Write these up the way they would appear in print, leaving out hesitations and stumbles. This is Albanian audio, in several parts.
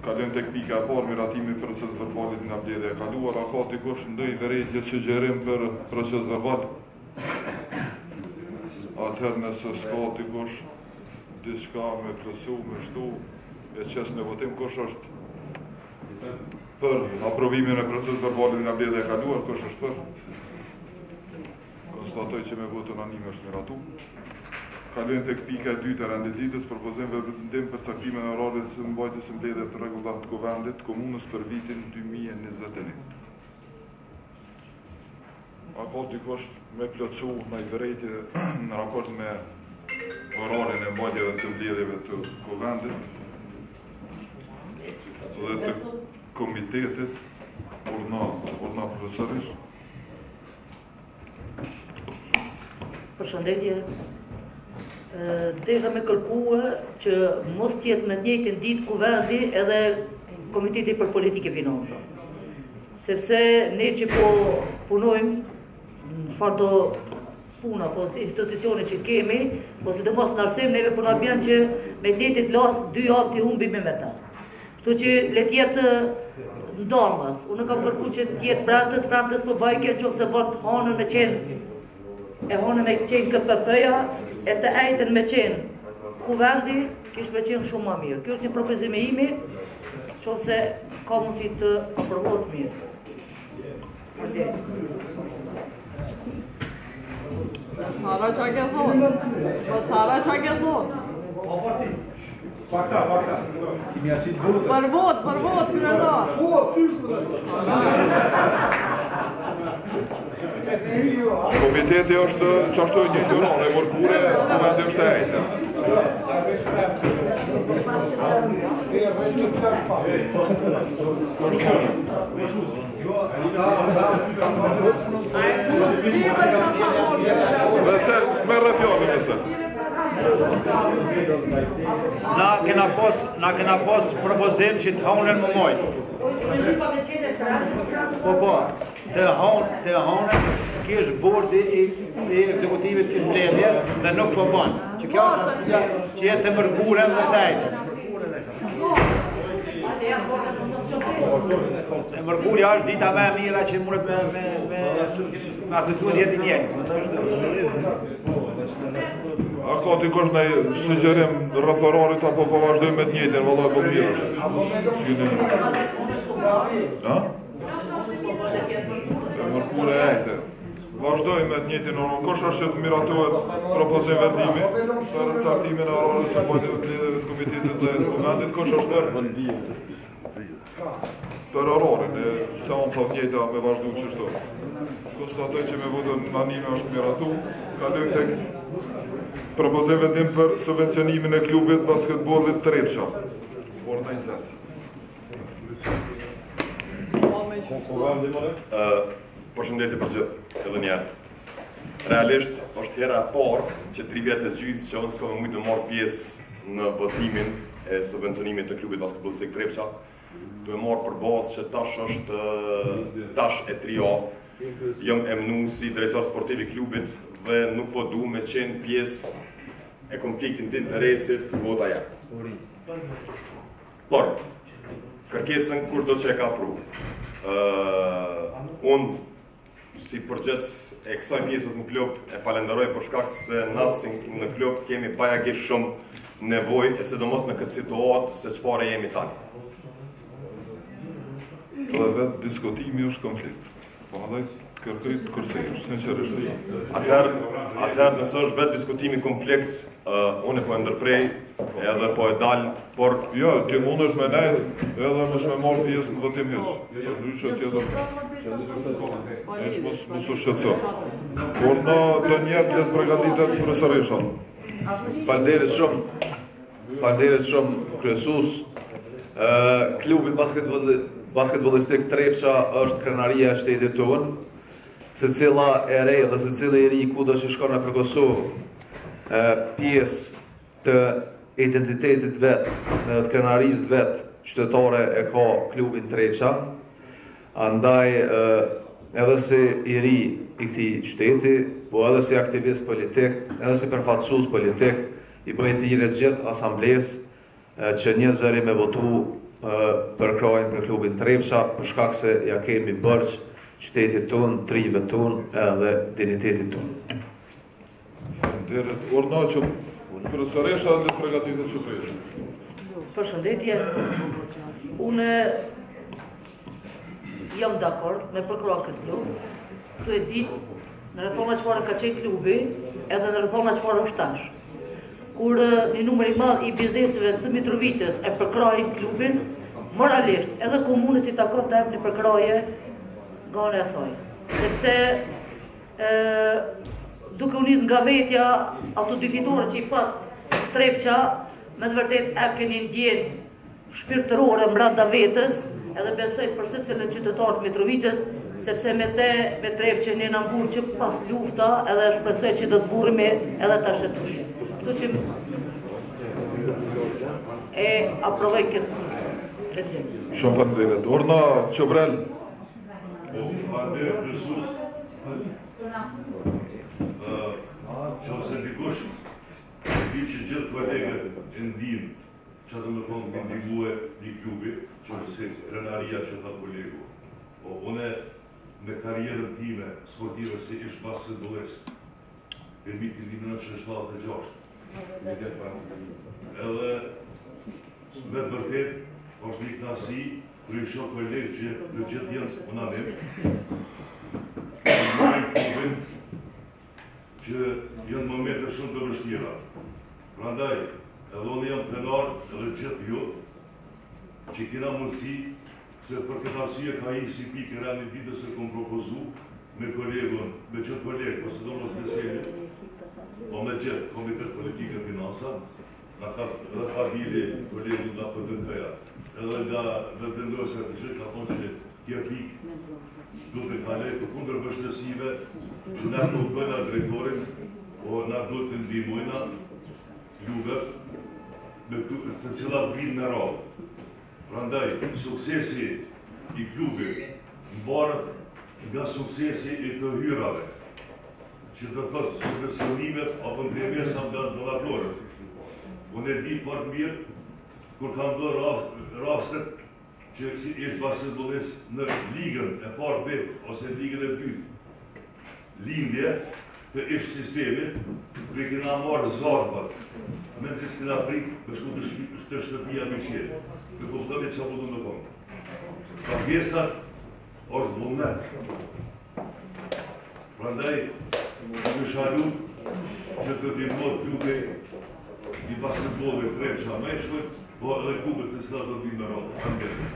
Kalojmë tek pika e parë, miratimi i proces verbalit nga mbledhja e kaluar. A ka dikush ndonjë vërejtje, sugjerim për proces verbal? Atëherë nëse s'ka dikush diçka me plotësu, me shtu, e qes në votim, kush është për aprovimin e proces verbalit nga mbledhja e kaluar, kush është për? Konstatoj që me vot unanime është miratu. Kalojmë tek pika e dytë e rendititës, propozim vendim për caktimin e orarit të mbajtjes së mbledhjeve të rregullat të Kuvendit Komunës për vitin 2021. A ka dikush me plotësu në vërejtje në raport me orarin e mbajtjeve të mbledhjeve të Kuvendit dhe të komitetit urna profesorisht? Përshëndetje. Desha me kërkue që mos tjetë me njëjtin ditë Kuvendi edhe Komiteti për Politikë e Financa. Sepse ne që po punojmë në fardo puna, po institucione që kemi, po sidomos në arsim, neve po na bjen që me njëjtit las 2 javë t'i humbim me ta. Kështu që le t'jetë ndamës. Unë kam kërku që t'jetë premtës për bajke, në qofë se bën të hanën me qenë, e hanën me qenë KPF-ja, e të ejten me qenë Kuvendi, kishë me qenë shumë ma mirë. Kjo është një propozimi imi, qofë se ka mundësi të aprovohet mirë. Sara qa ke thonë? Fakta. Për vot, kryesor. Komiteti është qashtu e njëjtë orar, e mërkure, Kuvendi është e ejtë. Vesel, merre fjallën Vesel. Na kena pos propozim që të hanën më mojtë. Po, të hanën, ki është bordi i ekzekutivit kështë mbledhje dhe nuk po banë. Që kjo është që jetë të mërkurën dhe të ejtë. E mërkurja është dita me mira që mundet me asesuat jetë njëtë. A ka dikush në sugjerim rreth orarit apo po vazhdojmë me të njëjtin, vallai po mirë është. Mërkure e ejte. Vazhdojmë me të njëjtin orar. Kush është që të miratohet propozim vendimi për caktimin e orarit së mbajtjeve të mbledhjeve të komitetit dhe të Kuvendit? Kush është për orarin e seancave njëjta me vazhdu kështu? Konstatoj që me votën unanime është miratu. Kalojmë tek propozim vendim për subvencionimin e klubit basketbollit Trepça. Orna 20. Përshëndetje për gjithë, edhe njerë. Realisht, është hera e parë që 3 vjetë të gjysë që unë s'ka me mujtë me marrë pjesë në votimin e subvencionimit të klubit basketbollistik Trepça. Du e marrë për bazë që tash është tash e 3A. Jëm emnu si drejtor sportiv i klubit dhe nuk po du me qenë pjesë e konfliktin të interesit vota jam. Por, kërkesën kush do që e ka pru. Unë, si përgjithës e kësaj pjesës në klub, e falenderoj për shkak se nësë në klub kemi bajagisht shumë nevoj, e sidomos në këtë situatë se çfarë jemi tani. Dhe vetë diskutimi është konflikt. Po edhe kërkoj të kërsesh, sinqerisht dhe të. Atëherë nësë është vetë diskutimi konflikt, unë e po e ndërprej, edhe po e dalë, por... Jo, ti mund është me nejtë, edhe mos me marrë pjesë në votim hiç. Ndryshe tjetër, hiç mos u shqetëso. Por në të njetë letë përgatitet profesorishon. Falënderit shumë kryesues. Klubi basketbollistik Trepça është krenaria e shtetit tonë. Secila e re dhe secili i ri kudo që shkon në Kosovë pjesë të identitetit vet, dhe të krenarisë vet qytetare e ka klubin Trepça. Andaj edhe si i ri i këtij qyteti, po edhe si aktivist politik, edhe si përfaqësues politik, i bëj thirrje të gjithë asamblesë që një zëri me votu për krajin për klubin Trepça, për shkak se ja kemi bërç qytetit tonë, trive tonë edhe dinitetit tonë. Faleminderit. Ornaço, profesoresha le përgatitet që presh. Përshëndetje. Unë jam dakord me përkrahjen këtë klub. Tu e ditë, në reforma çfarë ka qenë klubi, edhe në reforma çfarë është tash. Kur një numër i madh i bizneseve të Mitrovicës e përkrahin klubin, moralisht edhe komunës i takon të jap një përkrahje nga ana e saj. Sepse duke u nis nga vetja ato dy fitore që i pat Trepça, me të vërtet e keni ndjenë shpirtërore mbranda vetës, edhe besoj për secilin qytetar të Mitrovicës, sepse me Trepçën jena mburë që pas lufta edhe shpresoj që do të burrimi edhe tash e tutje. Kështu që e aprovoj këtë gjë. Shumë faleminderit. Orna Qobrel. Faleminderit Jezus. Qose dikush di që gjithë kolegët e ndinë që të më thonë të ndihmue një klubi, që është si krenaria që ta kolegu. Une me karierën time sportive si ish basketbolist, e vitin 1976. Edhe me të vërtet, është një knasi për i shoh kolegë që të gjithë jenë unanim. Në klubin që jenë momente shumë të vështira. Prandaj, edhe unë jam krenar edhe gjithë ju, që kena mundësi se për këtë arsye ka i si pikë rani ditës e kom propozu me kolegën, me qëtë kolegë, ose do mos Veselit, o me gjithë Komitet Politike e Finansa, nga ka dili kolegën nga PDK-ja, edhe nga vendendosja të gjithë ka thonë që kje pikë du të kalej për kundër vështësive që na nuk bëjna drejtorin, o na du të ndihmojna klubet të cilat vinë me radhë. Prandaj, suksesi i klubit mbarët nga suksesi i të hyrave, që të thotë subvencionimet apo ndërmesa nga donatorët. Unë e di për mirë, kur kam bërë rastet që si ishtë basketbolist në ligën e parë B ose ligën e dytë, lindje të ishtë sistemit, për kina marë zarpët, me nëzis kina prik për shku të shtëpia me qërë. Me kuftoni që apo du në konë. Ka pjesat është vullnet. Prandaj, në shalu që të dimnot klubi i basketbollit Trepça me shkët, po edhe klubet të cilat të dim me rrallë.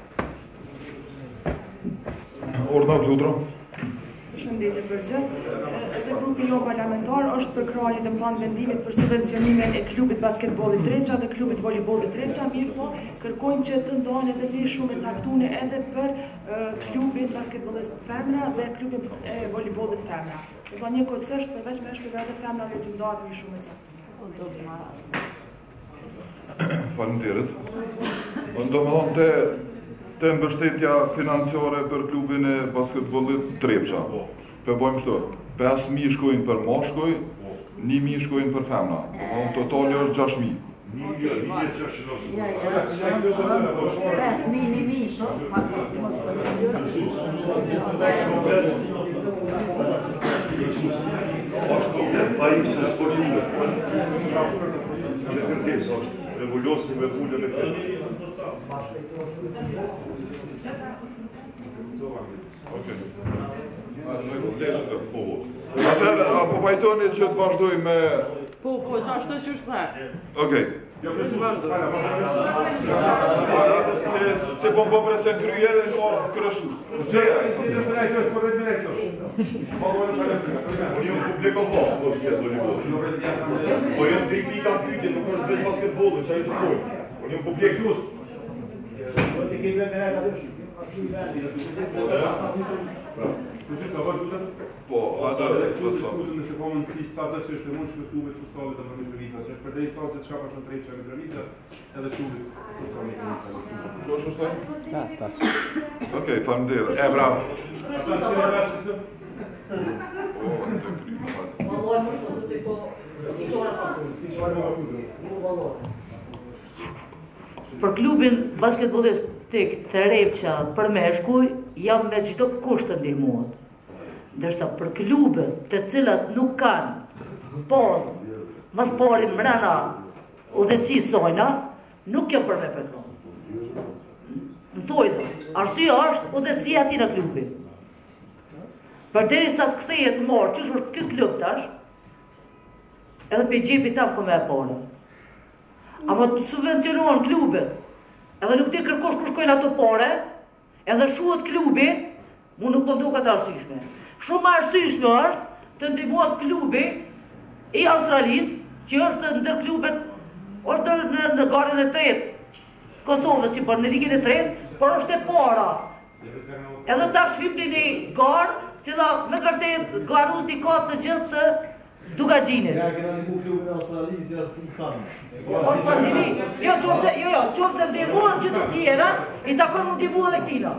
Orna Vludra. Shëndetje për gjë. Edhe grupi jo parlamentar është për krahje të më thanë vendimit për subvencionimin e klubit basketbollit Trepça dhe klubit voleybollit Trepça, mirë po kërkojnë që të ndohen edhe një shumë e caktune edhe për klubin basketbollist femra dhe klubin e voleybollit femra. Dhe tha një kosësht përveç me shkët edhe femra me të ndohet një shumë e caktune. Faleminderit. Do më thonë të mbështetja financiare për klubin e basketbollit Trepça. Për bojmë shto, 5.000 shkojnë për mashkuj, 1.000 shkojnë për femna. Totali është 6.000. 5.000 Revoluosi me pullën e këtë. Atëherë, apo pajtoni që të vazhdoj me... Po, që ashtë që është dhe. Okej. Te po presen kryje dhe ka kërësus. Unë jëmë publiko po, po shkjetë volleyball. Po jëmë teknika pyjtje, nuk është veç basketbollu, që a i të pojtë. Unë jëmë publiko. Po, atërë, të sa. Nëse po më nësi sate që është e mund shkëtubit futsalit të Mitrovica, që është përdej sate që ka për shumë Trepça Mitrovica, edhe klubit futsalit Mitrovica. Ko është është? Okej, faleminderit. Bravo. O, në të krymë, hajde. Valoj më shko të të po, si qora pa. Si qora pa. Për klubin basketbolistik të Repqa për meshkuj, jam me çdo kusht të ndihmuat. Ndërsa për klubet të cilat nuk kanë pozë, mas pari mrena udhësi sojna, nuk jam për me përkon. Në thojza, arsye është udhësia ati në klubi. Përderisa të kthehet morë, që është këtë klub tash, edhe pe gjepi tam këme e pare. Ama të subvencionohen klubet, edhe nuk ti kërkosh ku shkojnë ato pare, edhe shuhet klubi, mu nuk më duket arsyeshme. Shumë arsyeshme është të ndihmohet klubi i Australisë, që është ndër klubet, është në garën e tretë, Kosovës që bërë në ligën e tretë, por është e para. Edhe ta shvim një garë, cila me të vërtet garusti ka të gjithë të Dugagjinit. është pandemi. Jo, qofse ndihmojnë që të tjera, i takon mu ndihmu edhe këtina.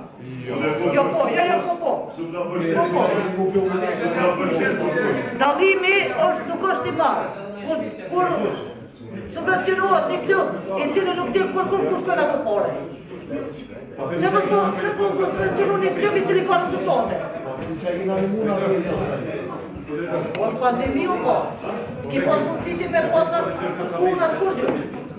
Dallimi nuk është i madh. Kur subvencionohet një klub i cili nuk di kur shkon ato pare. Se mos subvencionon një klub i cili ka rezultate. është pandemi o po. S'ki pas mundësi ti me posas punë as kurgjë.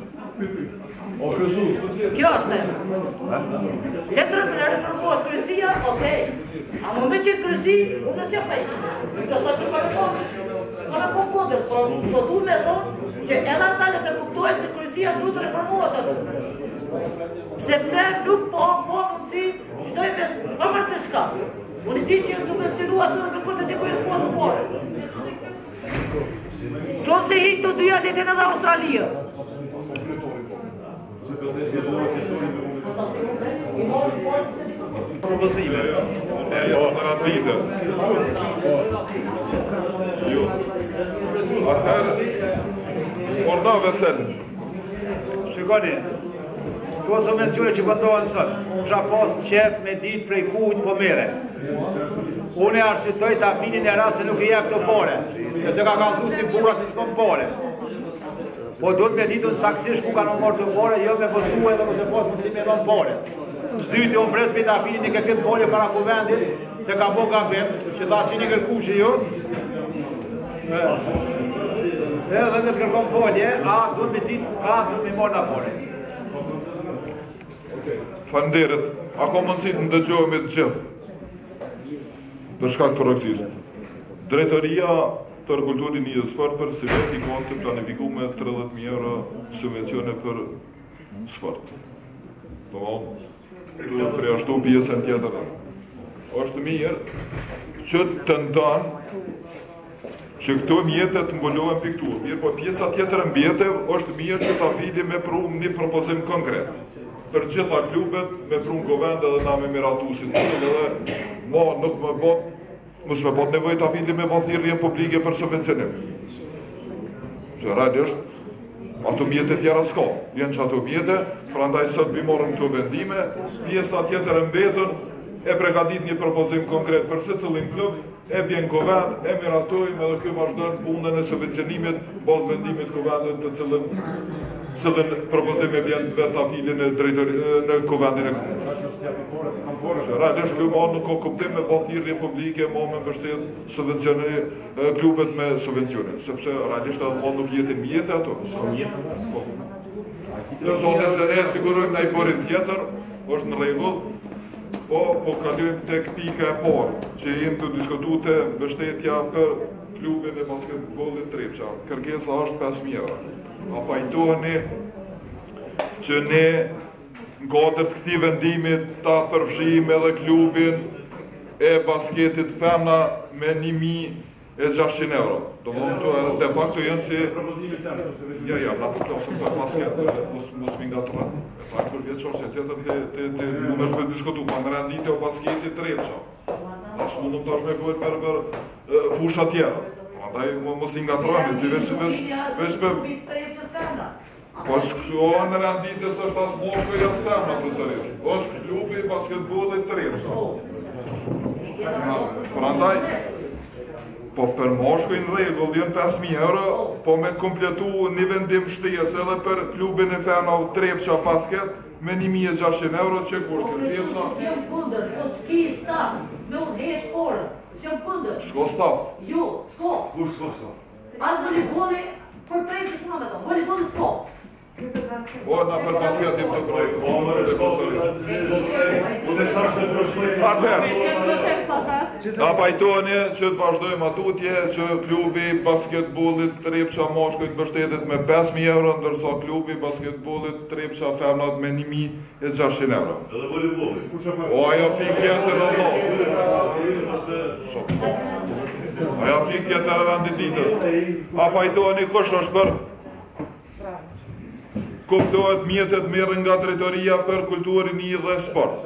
Kjo është e. Letërën me reformohet kërësia, okej. A më me qenë kërësi, unë nësë jam pajtime. Këtë të që ka në kohë, s'ka në kohë kodër, po du me thonë që edhe ata në të kuptojnë se kërësia du të reformohet atë. Sepse nuk po mundësi, shtoj me përmër se shka. Unë i di që jenë subvencionua atë dhe kërkose të kujnë shkuat në pore. Qonë se hinë të dyja letin edhe Australia. Propozime. Në randite. Jo. Atëherë, orna vesel. Shikoni, këto subvencione që pëndohen sot, kisha pas qef me ditë prej kujt po mere. Unë e arshitoj të afinin e rasë se nuk i jep të pore, dhe të ka kaldu si burat në s'kom pore. Po do të me ditë në saksisht ku ka në morë të pore, jo me votu edhe mëse pas mësi me dhënë pore. Zdyti unë pres me të afinin i këtë folje para kuvendit, se ka bo gabim, që tha që një kërkushi ju. Edhe të kërkom folje, a do të me ditë ka do të me morë në pore. Falënderit, a ka mundësi të ndëgjohemi të gjithë? Për shkak të rëksisë. Drejtoria për kulturin e sport për si vetë i ka të planifikume 30.000 euro subvencione për sport. Të preashtu pjesën tjetër. Është mirë që të ndonë që këto mjetet të mbullohen për këtu. Mirë, po pjesa tjetër mbjete është mirë që ta vidi me prum një propozim konkret. Për gjitha klubet, me prum govend edhe na me miratu si të edhe ma nuk me bot, mos me bot nevoj të afili me bathirje publike për subvencionim. Që realisht, ato mjete tjera s'ka, jenë që ato mjete, pra ndaj sot bimorëm të vendime, pjesa tjetër mbetën, e pregadit një propozim konkret për se cëllin klub, e bjen govend, e miratojmë edhe kjo vazhdojnë punën e subvencionimit, bas vendimit govendet të cëllën propozim e bjen vetë të afili në govendin e komunës. Realisht kjo ma nuk ka kuptim me bathirje publike, ma me mbështet subvencioni klubet me subvencione, sepse realisht edhe ma nuk jetin mjetë ato. Nërso nëse ne sigurojmë në i borin tjetër, është në regull, po kalujmë tek pika e parë, që jemë të diskutu të mbështetja për klubin e basketbollit Trepqa. Kërkesa është 5.000 euro. A pajtoheni që ne në katërt këtij vendimit ta përfshijmë edhe klubin e basketit femna me 1.600 euro. Do më të de facto jenë si... Ja, na të klasëm për basket, mos mi nga të rënë. E ta kur vjetë qështë e tjetër të mund është me diskutu, pa në rendite o basketit Trepqa. Asë mundëm tash me fërë për fusha tjera. Andaj mos i nga të rënë, si veç për... Po shkjo në renditës është asë moshko i asë femna, profesorish. është klubi basketbollit Trepqa. Për andaj, Po për moshkuj në regull, jenë 5.000 euro, po me kompletu një vendim shtesë edhe për klubin e Fenov Trepça Basket me 1.600 euro që kushtë këtë pjesa. Jam kundër, po s'ki staf, me unë hesh orë, s'jam kundër. Shko staf? Jo, s'ko. Kur s'ko staf? As volejboli, për Trepça s'ma me tonë, volejboli s'ko. Po, na për basket jem të krojë. Po, më responë, unë e thashtë të përshmejtë. Atëherë, na pajtoni që të vazhdojmë atutje që klubi basketbolit Trepça Moshkujt bështetet me 5.000 euro, ndërsa klubi basketbolit Trepça Femnat me 1.600 euro. Edhe volejboli. O, ajo pik tjetër Allah. Ajo pik tjetër e rëndit ditës. A pajtoni kush është për? Kuptohet mjetet merren nga drejtoria për kulturën dhe sport.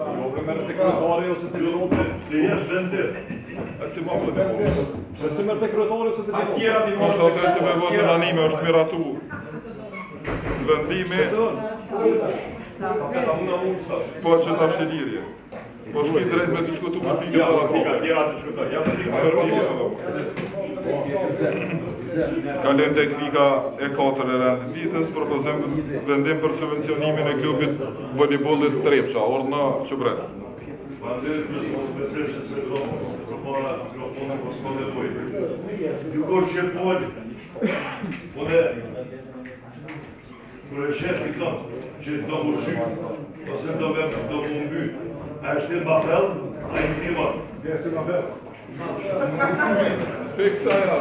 E si ma përde po? Kështë atë që me votën anime është miratu. Vendimi... Po që ta shqilirje. Po s'ki drejt me diskutu për pika. Ja, pika tjera diskutoj. Ja, për Kalem tek pika e 4 e rendit ditës, propozim vendim për subvencionimin e klubit volejbolit Trepça, orna Qubret. Ju kosh që pojnë, une, kër e shef i thonë, që do më shypë, ose do më mbytë, a është të mba fellë, a i në timon. Fiksa e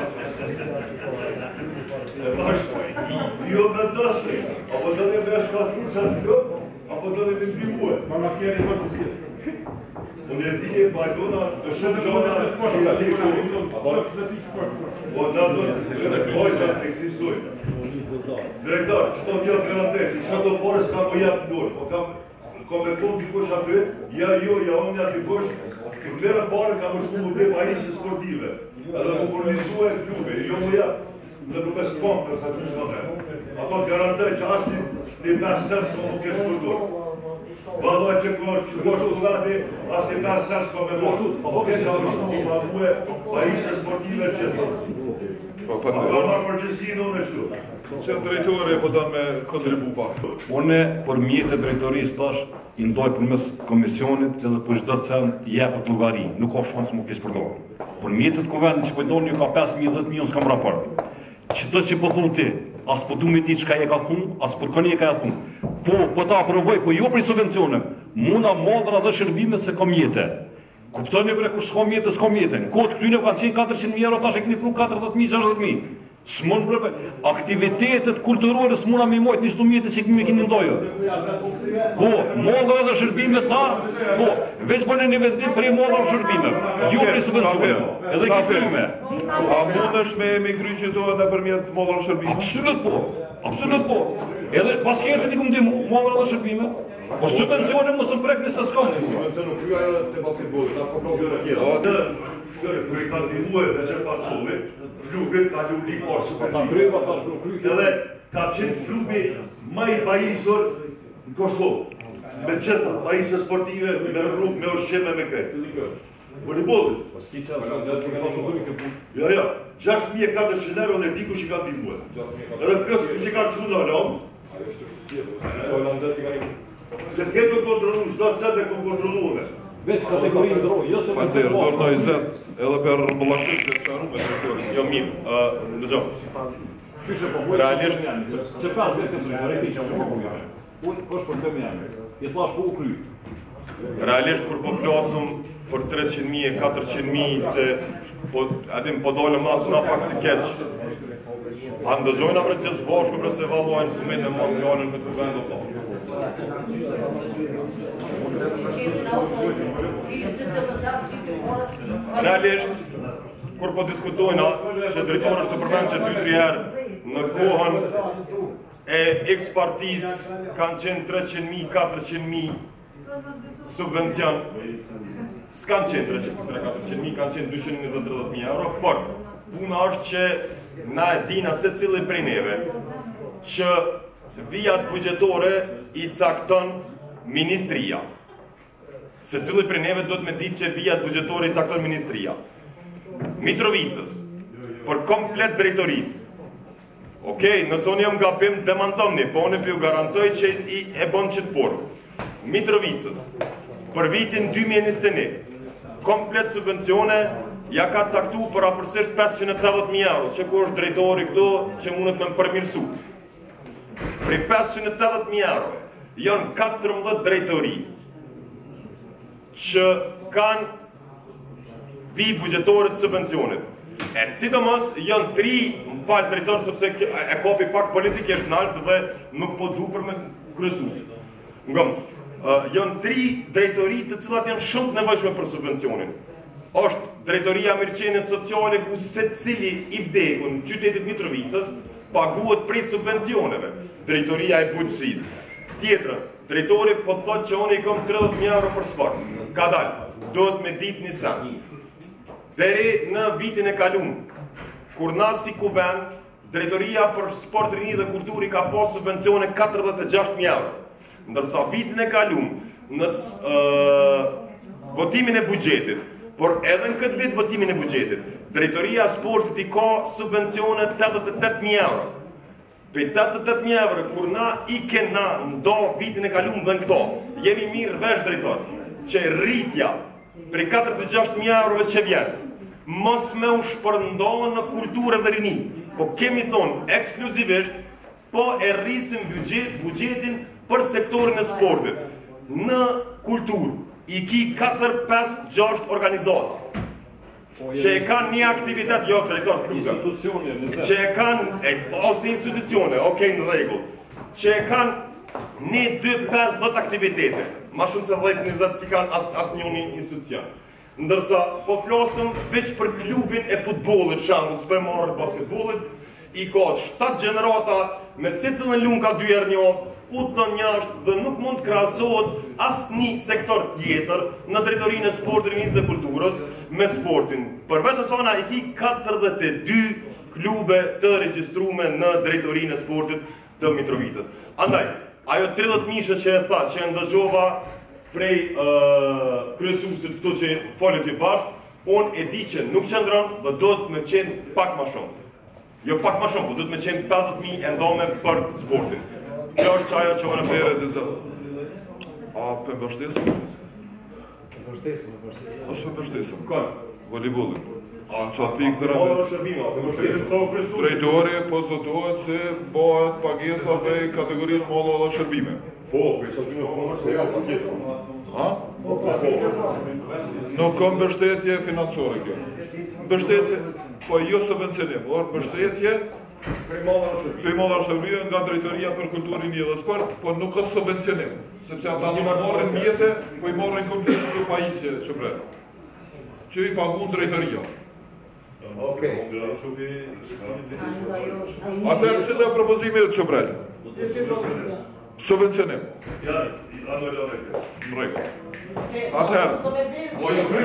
E bashkë, jo me dosni, apo do një me shkatru që atë kjo, apo do një me mbimuë. Ma në kjeri më të zhjetë. Unë e dhije bajdona të shumë gjona që i si këtu. O da do të pojqa eksistoj. Direktor, që to një të relatet, i sa do pore s'ka më jatë ndurë, po kam me tonë dikush aty, ja jo, ja unë ja dikush, të klerën pare ka më shku më ble pajisë sportive, edhe më furnizu e klubi, jo më jatë. Në rrubes kompër sa që shkone. Ato të garantoj që ashtë një 5 cents më nuk e shkurdur. Vadoj që kosh kuvati, ashtë një 5 cents më me mos. Po këtë ka më shumë më muhe pajishe sportive qëtë. Po, A do marë përgjësinë unë e shtu. që drejtore po danë me kontribu pak. Une për mjetë e drejtorisë tash i ndoj për mes komisionit edhe për çdo cent jepët llogari, nuk ka shansë më kishë përdorë. Për mjetët kuvendit që pëjdojnë një ka 5.000-10.000 s'kam raport. Që të që po thunë ti, as po du me ti qka je ka thunë, as për këni e ka thunë. Po ta aprovoj, po jo për i subvencionem, muna modra dhe shërbime se kom jetë. Kuptoni bre, kush s'kom jetë, s'kom jetë. Në kodë këtyne kanë qenë 400.000 euro, tash e këni pru 40.000, 60.000. S'mon bre, aktivitetet kulturore s'muna me mojtë një shtu mjetë që këmi keni ndojë. Po, modra dhe shërbime ta, po, veç për në një vendim për i modra dhe shërbime, jo për i subvencionem, edhe ki fryme. A mund është me emigry që to në përmjet modra dhe shërbime? Absolut po. Edhe basketit i këmë di modra dhe shërbime, por subvencionem më së prek nëse s'kam. Subvencionem krya edhe të basketbolit, atë po provë të kjera. Kër i kanë dimuë dhe që pasovit, klubit ka lu një parë superligë. Edhe ka qenë klubi ma i pajisur në Kosovë. Me qëta, pajisë sportive, me rrugë, me ushqime, me kretë. Volejbolit. Ja, 6.400 euro në diku që i kanë dimuë. Edhe plus që i kanë qëmu në Holland. Se të këtë kontrolu, shdo të cete kënë kontroluve. Veç kategorinë ndroj, jo se... Falter, torno i zet, edhe për bëllaksit që sharu me drejtorin. Jo mirë, në gjohë. Realisht... Që 5 vete të rejti që shumë po jame. Unë është për të me jame. I thash po u kry. Realisht kur po flasëm për 300.000 e 400.000 se adim po dole ma pak si keq. A ndëgjojnë apre gjithë bashku për se valojnë sëmit me marë fjallën për të kuvendë të Realisht, kur po diskutojna që drejtori është të përmend që 2-3 herë në kohën e X partis kanë qenë 300.000, 400.000 subvencion, s'kanë qenë 300.000, 400.000, kanë qenë 220.000 euro, por puna është që na e dina se cili prej neve që vijat bugjetore i cakton ministria. Se cili prej neve do të me ditë që vijat bugjetore i cakton ministria. Mitrovicës, për komplet drejtorit. Okej, nëse unë jam gabim, demantoni, po unë ju garantoj që e bon qëtë formë. Mitrovicës, për vitin 2021, komplet subvencione, ja ka caktu për afërsisht 580.000 euro, që ku është drejtori këto që mundet me më përmirësu. Pri 580.000 euro, janë 14 drejtori, që kanë vi bugjetorët subvencionit. E sidomos janë 3, më falë drejtor, sepse e kopi pak politikisht naltë dhe nuk po du për me kryesus. Janë 3 drejtori të cilat janë shumë të nevojshme për subvencionin. Është drejtoria mirëqenie sociale ku se cili i vdekur në qytetit Mitrovicës paguhet prej subvencioneve. Drejtoria e bujqësisë. Tjetra, drejtori po thot që unë i kam 30.000 euro për sport. Ka dalë, dohet me ditë një sen. Deri në vitin e kalum, kur na si kuvend, drejtoria për sport, rini dhe kulturi ka pas subvencione 46.000 euro. Ndërsa vitin e kalum, në votimin e bugjetit, por edhe në këtë vit votimin e bugjetit, drejtoria sportit i ka subvencione 88.000 euro. Për 88.000 euro, kur na i kena ndo vitin e kalum dhe në këto, jemi mirë vesh drejtor, që rritja për 46.000 euro që vjenë, mos me u shpërndohë në kulturë dhe rini, po kemi thonë ekskluzivisht, po e rrisim bugjetin për sektorin e sportit. Në kulturë, i ki 4, 5, 6 organizata, që e kanë një aktivitet, jo drejtor klubë, që e kanë, ose institucione, okej në regull, që e kanë një 2, 5, 10 aktivitete, ma shumë se 10-20 si kanë as një institucion. Ndërsa, po flosëm veç për klubin e futbolit, shamë, s'pe marrë basketbolit, i ka 7 gjenerata, me si cilën lunë ka 2 herë njofë, udhë njashtë dhe nuk mund të krahasohet asë një sektor tjetër në drejtorinë e sportit, rinisë dhe kulturës me sportin. Përveç asana i ki 42 klube të regjistrume në drejtorinë e sportit të Mitrovicës. Andaj, ajo 30 mishë që e tha, që e ndëgjova prej kryesusit këto që folet i bashkë, unë e di që nuk qëndron dhe do të me qenë pak ma shumë. Jo pak ma shumë, po do të me qenë 50.000 endome për sportin. Kjo është qajo që unë Pere dhe zëtë. A për mbështesëm? Ose për mbështesëm? Volejbolin. Që atë pikë të rëndit. Drejtori, po zotohet se bëhet pagesa prej kategorisë mallo dhe shërbime. Po, për shërbime, po mbështesëm. Ha? Nuk ka mbështetje financiare kjo. Mbështetje, po jo subvencionim, por mbështetje për mallo shërbime nga drejtoria për kulturin një dhe sport, po nuk ka subvencionim, sepse ata nuk marrin mjete, po i marrin komplet që pajisje që brejnë, që i pagun drejtoria. Atëherë, cilë e propozimit që brejnë? Subvencionim. Në rregull. Atëherë. O jo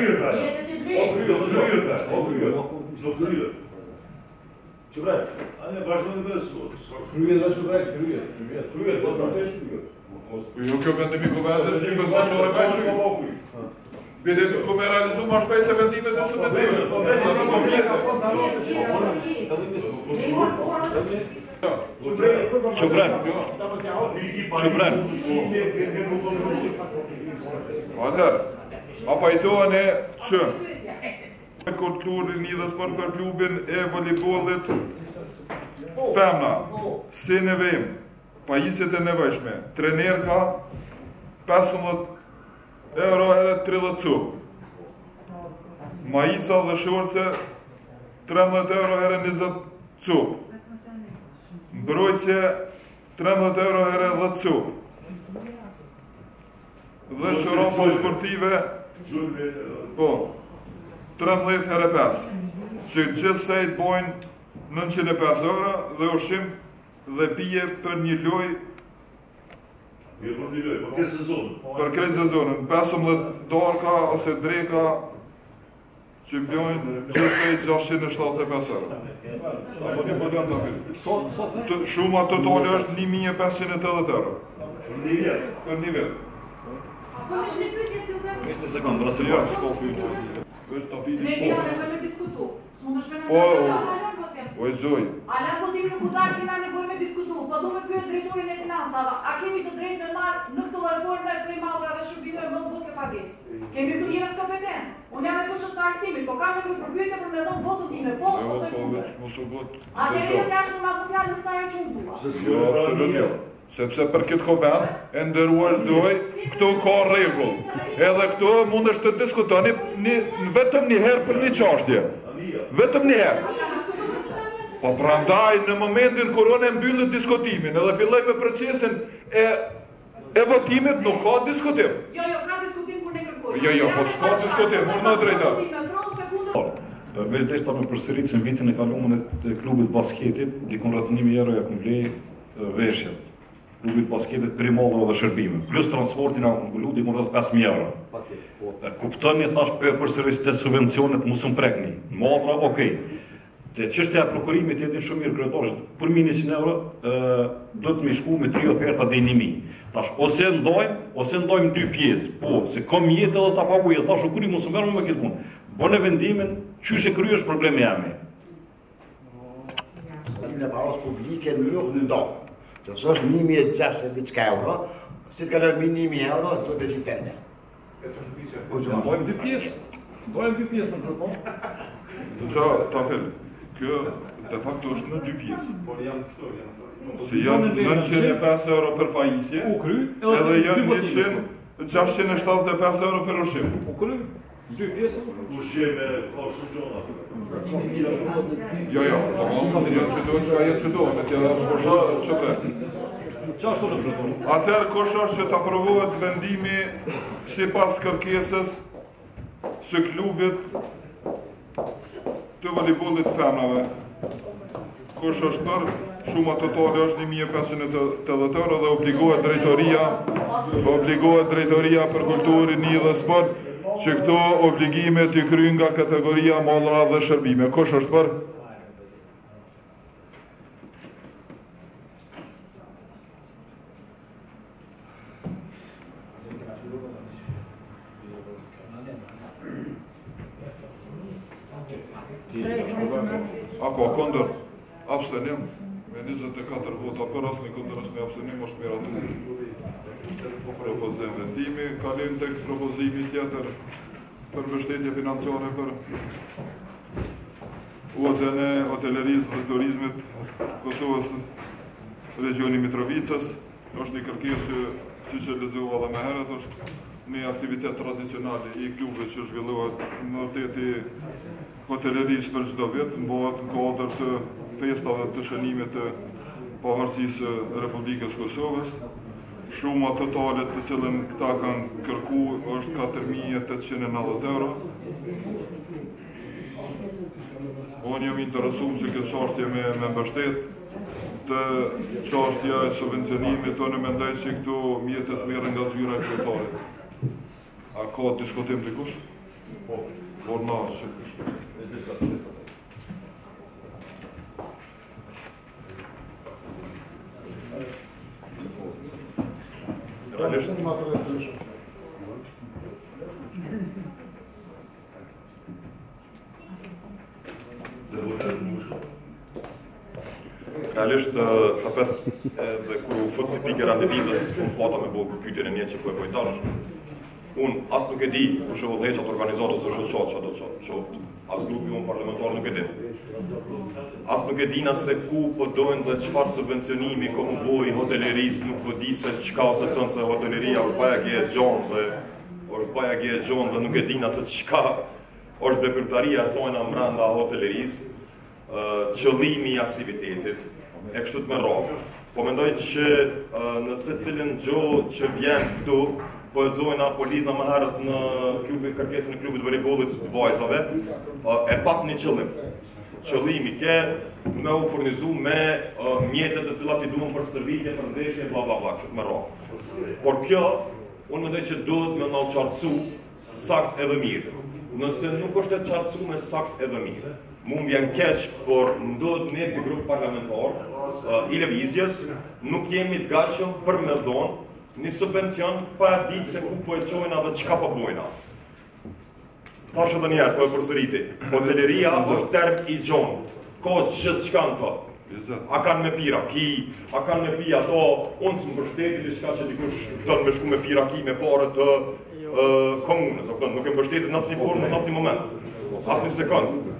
kryet. Që bre, anë e vazhdojnë dhe besu. Kryet dhe që bre, kryet. Kryet, do të përtesh kryet. Jo kjo vendimi kuvendet, ty me të qore me kryet. Bide ku me realizu ma shpej se vendimet e subvencionit. Qubren. Atëherë, a pajtohen e që kulturin një dhe sport për klubin e volejbolit femna, si nevejm, pajisjet e nevojshme, trener ka 15 euro herë 30 cuk, majisa dhe shorce 13 euro herë 20 cuk, mbrojtje 13 euro herë 10 cuk, dhe qoropa sportive, po, 13 herë 5, që gjithë sejt bojnë 905 euro dhe ushqim dhe pije për një loj për krejt sezonën, 15 darka ose dreka që bjojnë gjithë sejt 675 euro. Apo një bëllën të filë. Shuma totale është 1580 euro. Për një vetë. Apo me shne pyetje të të të 20 sekundë, rësë ja, s'ka pyetje. Veç të fili po. Ne kemi diskutu. Po, Oj zoj. A në votim nuk u darë kina nevoj me diskutu, po du me pyet drejtorin e financave, a kemi të drejtë me marë në këtë reforme prej madrave shërbime më të buke pagesë? Kemi këtu njërës kompetent, unë jam e fushës së arsimit, po kam nevoj për pyetje për me dhënë votën time, po ose kundër. A kemi të jashtë më madhë fjallë në sajë që unë dua? Jo, absolut jo. Sepse për këtë kovend, e ndëruar zoj, këtu ka rregull. Edhe këtu mundesh të diskutoni vetëm një herë për një çështje. Vetëm një herë. Po prandaj në momentin kur unë mbyllet diskutimin edhe filloj me procesin e votimit, nuk ka diskutim. Jo, ka diskutim kur ne kërkojmë. Jo, po s'ka diskutim, unë në drejta. Veçdeshta me përsërit se në vitin e kaluar të klubit basketit, dikon rreth 1000 euro ja kumblej veshjet. Klubit basketit primallra dhe shërbime, plus transportin a mbulu dikon rreth 5000 euro. Kuptoni, thash përsëris të subvencionet mos u prekni. Madhra, okej. Te çështja e prokurimit e din shumë mirë kryetarësh, për 100 euro do të më shku me 3 oferta deri 1000. Tash ose ndojmë 2 pjesë, po se kam jetë edhe ta paguaj, thash u kry mos u merrem me këtë punë. Bënë vendimin, çysh e kryesh problemi jam. Në paros publike nuk ndodh. Që është 1600 diçka euro, si të kaloj 1000 euro, do të gjithë tende. Po që dojmë 2 pjesë. Dojmë 2 pjesë në kërkon. Qa, ta fel, kjo de facto është në 2 pjesë. Se janë 905 euro për pajisje, edhe janë 675 euro për ushqim. U kry, 2 pjesë. Ushqim e ka shumë gjona. Jo, janë që do, me tjera s'kosha që bre. Atëherë kosha që të aprovohet vendimi si pas kërkesës së klubit të volejbollit femnave. Kosha është për, shuma totale është 1580 euro dhe obligohet drejtoria për kulturë, një dhe sport, që këto obligime të kryen nga kategoria mallra dhe shërbime. Kush është për? Ako, kondër, abstenim, me 24 vota për asni kondër, asni abstenim, është miratu. Propozim vendimi, kalim të këtë propozimi tjetër për mbështetje financiare për udhën e hotelerisë dhe turizmit Kosovës, regioni Mitrovicës. Është një kërkesë që, si që lexova edhe më herët, është një aktivitet tradicional i klubit që zhvillohet në vërteti hotelerisë për çdo vit, bëhet në kuadër të festave të shënimit të pavarësisë së Republikës Kosovës. Shuma totale të cilën këta kanë kërku është 4890 euro. Unë jam interesuar që këtë çështje me mbështet të çështja e subvencionimit, unë mendoj se këtu mjetet merren nga zyra e kryetarit. A ka diskutim dikush? Po. Por na që realisht safet edhe kur u fut si pikë randevizës, unë pata me bëgë pyetjen e një që po e pojtash. Unë as nuk e di, për shembull heqat organizatës së shoqat çfarë do të qoftë. As grupi unë parlamentar nuk e di. As nuk e dina se ku po dojnë dhe çfarë subvencionimi ka më boj hotelerisë, nuk po di se çka ose thon se hoteleria është baja gjonë dhe nuk e dina se çka është veprimtaria e saj brenda hotelerisë, qëllimi i aktivitetit e kështu të me radhë. Po mendoj që në secilin gjë që vjen këtu, po e zojna politna më herët në kërkesën e klubit volejbollit të vajzave, e pat një qëllim. Qëllimi ke me u furnizu me mjetet të cilat i duhen për stërvitje, për ndeshje, bla bla bla, kështë me radhë. Por kjo, unë mendoj që duhet me në qartësu sakt edhe mirë. Nëse nuk është e qartësu me sakt edhe mirë, mu më vjen keq, por më duhet ne si grup parlamentar i lëvizjes, nuk jemi të gatshëm për me dhonë një subvencion pa ditë se ku po e qojna dhe qka po bojna. Thash edhe njerë, po e përsëriti. Hoteleria është term i gjonë. Ka gjithë qka në to. A kanë me pi raki, a kanë me pi ato, unë së më bështeti diçka që dikush tënë me shku me pi raki me pare të komunës, nuk e më bështetit në asë një formë, në asë një moment, asë një sekundë.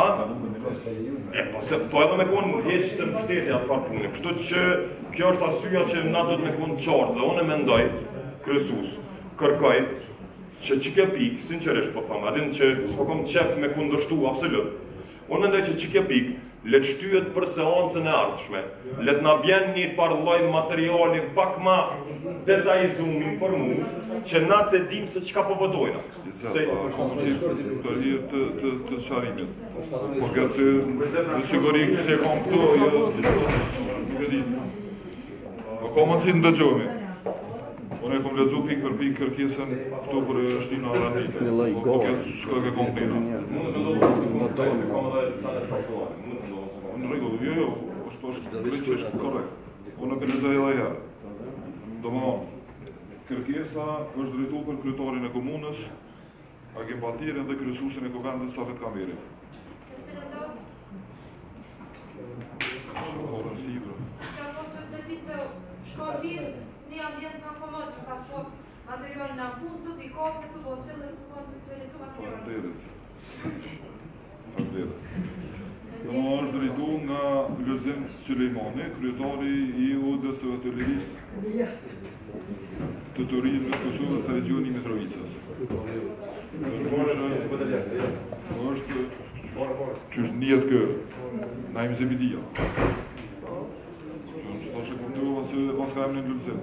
Po edhe me konë heqë se më bështeti atë farë punë, kështu që kjo është arsyeja që na do të me konë qartë dhe unë e mendoj, kryesus, kërkoj, që ke pikë, sinqerisht po thamë, adin që s'po kom qef me kundërshtu, absolut. Unë mendoj që ke pikë, le të shtyhet për seancën e ardhshme, le të na bjen një farë lloj materiali pak më detajizum, informues, që na të dim se çka po votojna. Se për hir të sqarimit. Po këtë në siguri se kam këtu, jo nuk e di. Po ka mundësi të ndëgjojmë. Unë e kom lexuar pikë për pikë kërkesën këtu për Shtina Ranite. Po këtë s'ka ke kompleta. Në rregull, jo, është krejtësisht korrekt. Unë e lexoj edhe herë. Domthonë, kërkesa është drejtuar për kryetarin e komunës, agjempatirin dhe kryesuesin e kuvendit Safet Kameri. Shumë ka rëndësi, bro. Një ambjent në komod që pas post material në fund të pikove të boqel dhe të mund të realizu material. Faleminderit. Domo është drejtu nga Lëzim Sulejmani, kryetari I udhës së hotelerisë të turizmit të Kosovës të regionit Mitrovicës. është që është njët kë Naim Zebidia. Që ta shë këmëtu asë pas ka emnin Lëzim.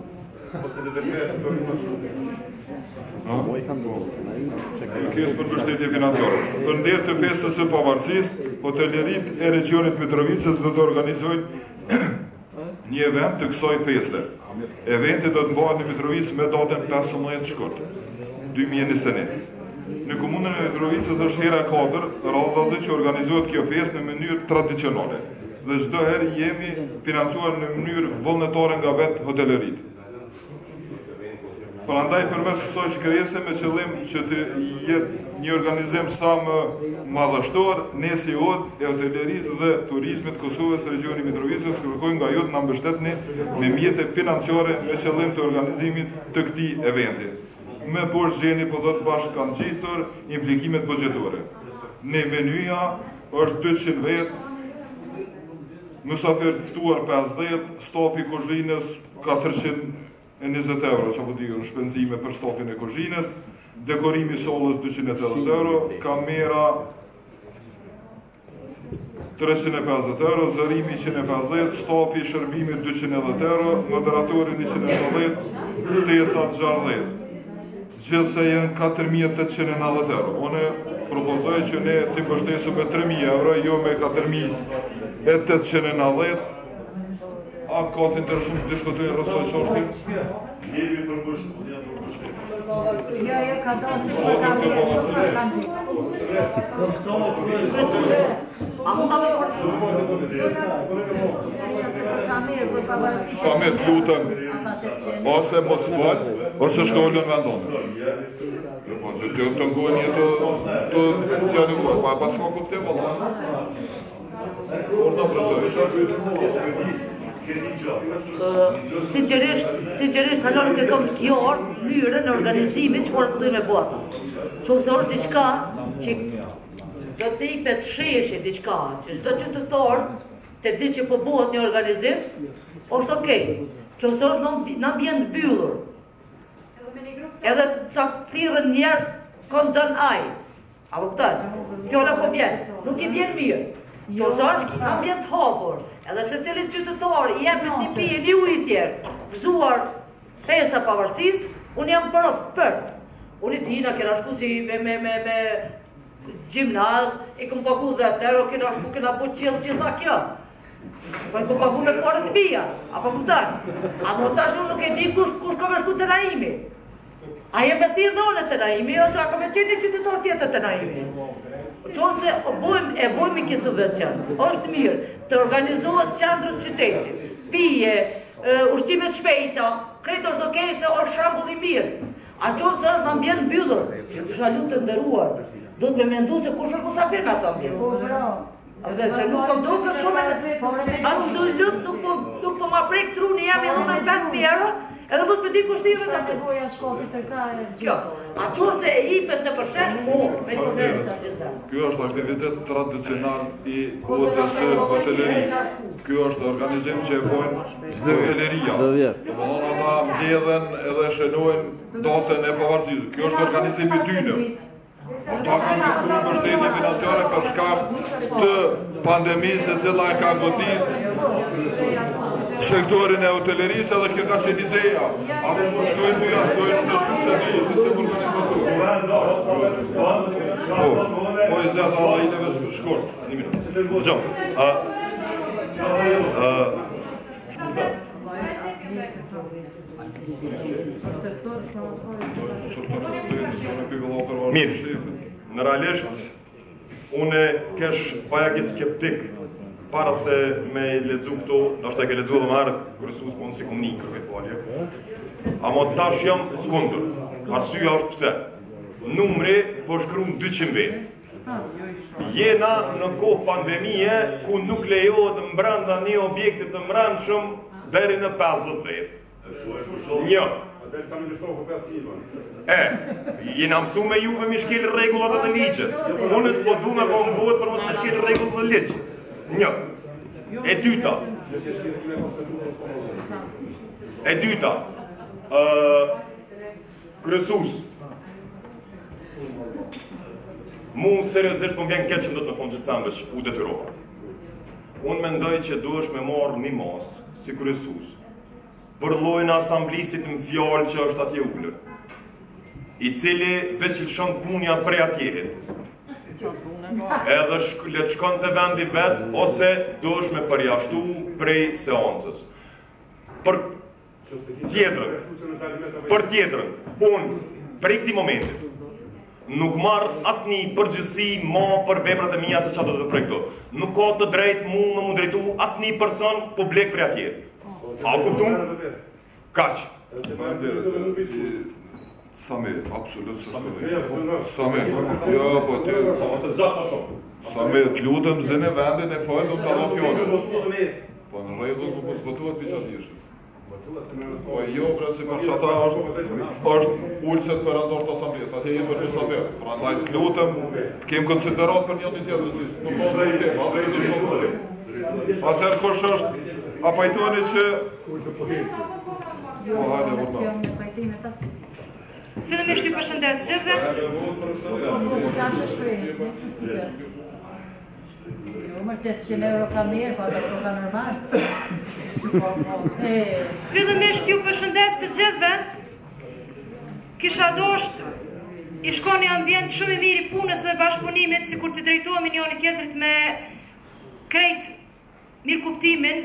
Kërkesë për mbështetje financiare. Për nder të festës së pavarësisë, hotelerit e regionit Mitrovicës do të organizojnë një event të kësaj feste. Eventi do të mbahet në Mitrovicë me datën 15 shkurt 2021. Në komunën e Mitrovicës është hera 4 radhazi që organizohet kjo festë në mënyrë tradicionale dhe çdo herë jemi financuar në mënyrë vullnetare nga vetë hotelerit. Prandaj përmes kësaj shkriese me qëllim që të jetë një organizim sa më madhështor, ne si Odë e Hotelerisë dhe Turizmit Kosovës të regionit Mitrovicës kërkojmë nga ju të na mbështetni me mjete financiare me qëllim të organizimit të këtij eventi. Me poshtë gjeni po dhëtë bashkë kanë gjitur implikimet budgetore. Në menyja është 200 vetë, mysafir të ftuar 50, stafi kuzhinës 420 euro, që po digën shpenzime për stafin e kuzhinës, dekorimi salës 280 euro, kamera 350 euro, zërimi 150, stafi shërbimi 210 euro, moderatori 170, ftesat 60. Gjithse jenë 4.890 euro. Unë propozoj që ne të mbështesim me 3.000 euro, jo me 4.890. A ka të interesum të diskutojnë rësoj qashtin? Jemi për mbështetje. Ja, ka dalë. Samet lutem, ose mos fal, ose shkollën vendonë. Në fund se të ngojnë një të dialoguar, pa pas ka kuptim valla. Orna presoj. Sinqerisht, hala nuk e kam të qartë mënyrën e organizimit çfarë po me bota. Qofse është diçka që do të jepet sheshi diçka, që çdo qytetar të di që po bëhet një organizim, është okay. Qofse është në ambient mbyllur. Edhe ca thirrën njerëz kondon aj. Apo kupton? Fjala po bjen, nuk I bjen mirë. Qofse është ambient hapur, edhe se cili qytetar I jepet një pije, një ujë thjesht, gëzuar festa pavarësisë, unë jam për. Unë I tina kena shku si me gjimnaz, I këm pagu dhe atero, kena shku kena po qilë kjo. Po I këm pagu me pare të mija, apo kuptan. A më tash unë nuk e di kush ka me shku të Naimi. A jem me thirë dhe one të Naimi, ose a ka me qenë një qytetar tjetër të Naimi. Qose e bojmë I kjo subvencion, është mirë të organizohet qendrës qytetit, pije, ushqimet shpejta, krejt është okej se është shambull I mirë. A qose është në ambient mbyllur, shalut të ndëruar, do të me mendu se kush është musafir në atë ambient. Edhe se nuk po do për shumë, absolut nuk po ma prek truni, jam i dhunën 5.000 euro, edhe mos me di kushtimet atë. Kjo, a qo se e hipet në përshesh, po, me një të gjitha. Kjo është aktivitet tradicional i ODS hotelerisë. Kjo është organizim që e bojnë hoteleria. Domethënë ata mbledhen edhe shënojnë datën e pavarësisë. Kjo është organizim i dyne. Ata kanë kërkuar mbështetje financiare për shkak të pandemisë e cila e ka godit sektorin e hotelerisë, edhe kjo ka qenë ideja. A ftojnë ty, astojnë në sësëdi, si se më organizator. Po i zetë alla i leve shkort, një minutë. Gjëm, mirë, në realisht, unë kesh pajaki skeptik para se me ledzu këto, nështë e ke ledzu dhe marë, kërësus po në si komunikë kërkaj falje, amo tash jam kundër. Arsyeja është pse. Numri po shkruan 200 vetë. Jena në kohë pandemie ku nuk lejohet mbranda një objektit të mbrandshëm deri në 50 vetë. Një. Jena mësu me juve mi shkel rregullat dhe ligjet. Unë s'po du me bo më vot për mos me shkel rregullat dhe ligj. Një. E dyta. Kryesus. Mu seriozisht po m'vjen keq që më do të më thonë që të samvesh u detyrova. Unë mendoj që duhesh me marrë një mos, si kryesus, për llojin e asamblisit në fjalë që është atje ullër, i cili veç lëshon kunja prej atjehet, edhe le të shkon të vendi vetë, ose duhesh me përjashtu prej seancës. Për tjetrën, unë, prej këti momentit, nuk marrë asë një përgjësi ma për veprat e mija se që do të prej këto. Nuk ka të drejt mu më drejtu asë një person publik prej atje. A u kuptu? Kaq. Sami, absolut së shkëllë. Sami, ja, po të... Sami, të lutëm zënë vendin e falë, nuk të allo fjallë. Po në rregull, nuk po s'votuat për qatë jeshë. Po jo, bre, si për që ata është ullëset për andor të asambljes, atje jenë për njësa ferë. Pra ndaj të lutëm, të kemë konsiderat për një tjetër, nuk po në temë, absolut s'ko në temë. Atëherë kush është, a pajtoni që... Po, hajde, vërna. Fillimisht ju përshëndes gjithve. Fillimisht ju përshëndes të gjithve. Kisha dosht i shko një ambient shumë i mirë i punës dhe bashkëpunimit, si kur të drejtohemi njëri tjetrit me krejt mirë kuptimin,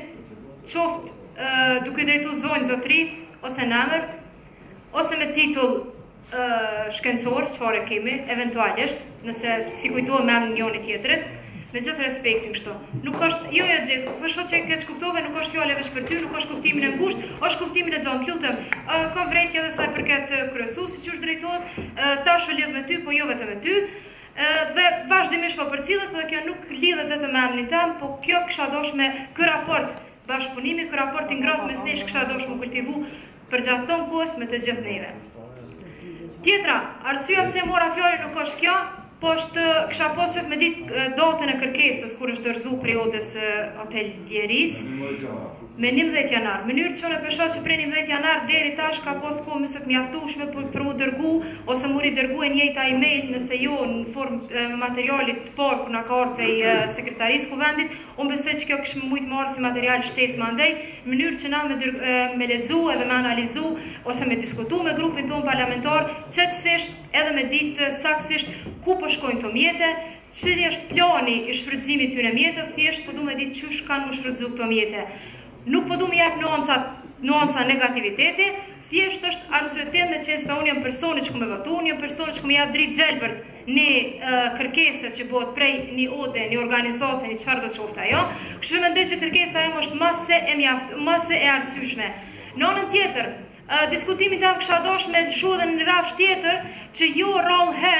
qoftë duke drejtu zonjë zotri, ose nëmër, ose me titull shkencor, çfarë kemi, eventualisht, nëse si kujtohem me njëri tjetrit, me gjithë respektin kështu. Nuk është, jo gjithë, përshot që e keq kuptove, nuk është fjale veç për ty, nuk është kuptimin e ngusht, është kuptimin e gjonë, t'lutem, kom vrejtja dhe saj përket kryesu, si që është drejtojt, tash u lidh me ty, po jo vetëm me ty, dhe vazhdimisht po përcillet, dhe kjo nuk lidhet vetëm me emrin tem, po kjo kisha dosh me ky raport bashkëpunimi, ky raport i ngrohtë mes nesh kisha dosh me kultivu për gjatë ton kohës me të gjithë neve. Tjetra, arsyeja pse mora fjalën nuk është kjo, po është kisha pas qef me ditë datën e kërkesës kur është dorëzu periudhës hotelierisë me 11 janar. Mënyrë që në pesha që prej 11 janar deri tash ka pas kohë mësët mjaftueshme për mu dërgu ose muri dërgu e njëjta email nëse jo në formë materialit të parë kur na ka ardhur prej sekretarisë kuvendit. Unë besoj që kjo kishte mujt marrë si material shtesë mandej, në mënyrë që na me lexu edhe me analizu ose me diskutu me grupin ton parlamentar, qetësisht edhe me ditë saktësisht ku po shkojnë këto mjete, cili është plani i shfrytëzimit të këtyre mjeteve, thjesht po du me ditë çysh kanë u shfrytëzu këto mjete. Nuk po du me jap nuanca negativiteti, thjesht është arsyetim me qenë se unë jam personi që ku me votu, unë jam personi që ku me jap dritë gjelbërt një kërkesë që bëhet prej një ode, një organizate, një çfarë do të qoftë ajo. Kështu mendoj që kërkesa ime është mas se e arsyeshme. Në anën tjetër, diskutimin tam kisha dosh me lëshu edhe në rafsh tjetër që jo rall herë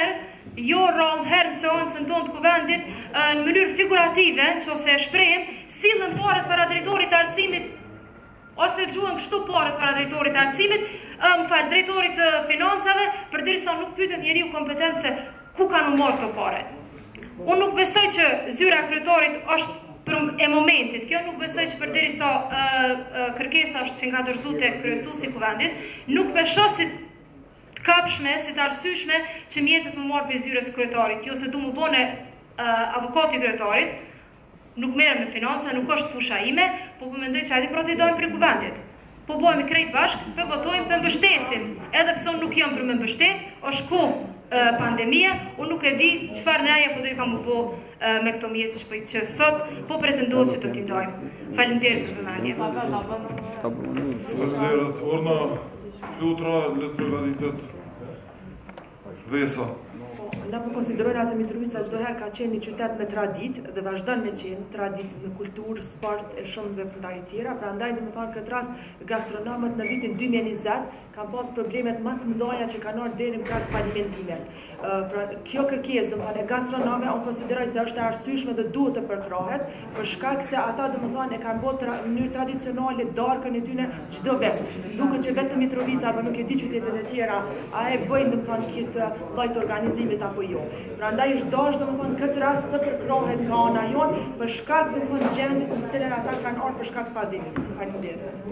jo rallë herë në seancën tonë të kuvendit në mënyrë figurative, që ose e shprejmë, sillen paret para drejtorit të arsimit, ose gjuhën kështu paret para drejtorit të arsimit, drejtorit të financave, përderisa nuk pyetet njeriu kompetence ku kanë marrë të pare. Unë nuk besoj që zyra e kryetarit është e momentit, kjo nuk besoj që përderisa kërkesa është që nga dorëzuar tek kryesuesi i kuvendit, nuk besoj si të kapshme, si të arsyeshme që mjetet më marrë për zyrës kryetarit. Jo se du më bone avokati kryetarit, nuk merrem me financa, nuk është fusha ime, po mendoj që hajde pra të dojmë për kuvendit. Po bojmë krejt bashk, për votojmë për mbështesin. Edhe pse unë nuk jam për më mbështet, është kohë pandemia, unë nuk e di çfarë reja po do i kam po me këto mjete që sot po pretendohet që do t'i ndajmë. Faleminderit për vëmendje. Faleminderit, Orna Flutra, letërveditet Vesa. Na po konsiderojnë asë Mitrovica çdo herë ka qenë një qytet me traditë dhe vazhdon me qenë traditë në kulturë, sport e shumë veprimtari tjera, prandaj domethënë këtë rast gastronomët në vitin 2020 kanë pas problemet më të mëdha që kanë ardhur deri në krah të falimentimit. Pra kjo kërkesë domethënë e gastronomëve unë konsideroj se është e arsyeshme dhe duhet të përkrahet për shkak se ata domethënë e kanë bërë në mënyrë tradicionale darkën e tyre çdo vit. Duket që vetëm Mitrovica apo nuk e di qytetet e tjera a e bëjnë domethënë këtë lloj të organizimit apo jo. Prandaj është dashur domethënë këtë rast të përkrahet nga ana jonë për shkak të gjendjes në të cilën ata kanë ardhur për shkak të pandemisë. Faleminderit.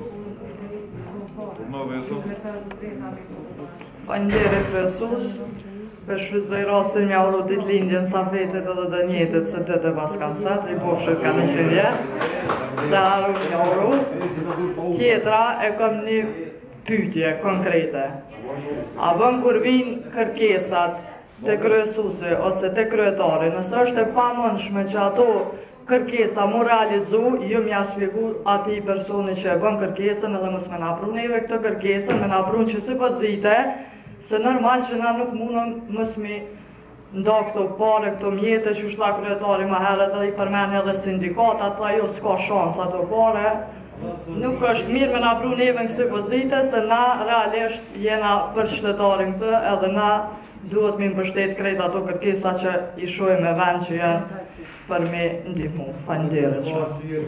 Faleminderit kryesues. Për shfrytëzoj rastin mja uru ditëlindjen Safetit edhe të njëjtët se dhe të pas kanë sat, i bofshët kanë në shëndje. Se haru mja uru. Tjetra e kam një pyetje konkrete. A bën kur vinë kërkesat të kryesuesi ose të kryetari, nëse është e pamundshme që ato kërkesa mu realizu, ju m'ja shpjegu ati personi që e bën kërkesën edhe mos me na pru neve këtë kërkesën, me na pru që si pozite, se normal që na nuk mundëm mos mi nda këto pare, këto mjete, që shla kryetari ma herët edhe i përmeni edhe sindikatat, pa jo s'ka shansë ato pare. Nuk është mirë me na pru neve në kësi pozite, se na realisht jena për qytetarin këtë, edhe na duhet mi mbështet krejt ato kërkesa që i shojmë me vend që janë për me ndihmu. Faleminderit shumë.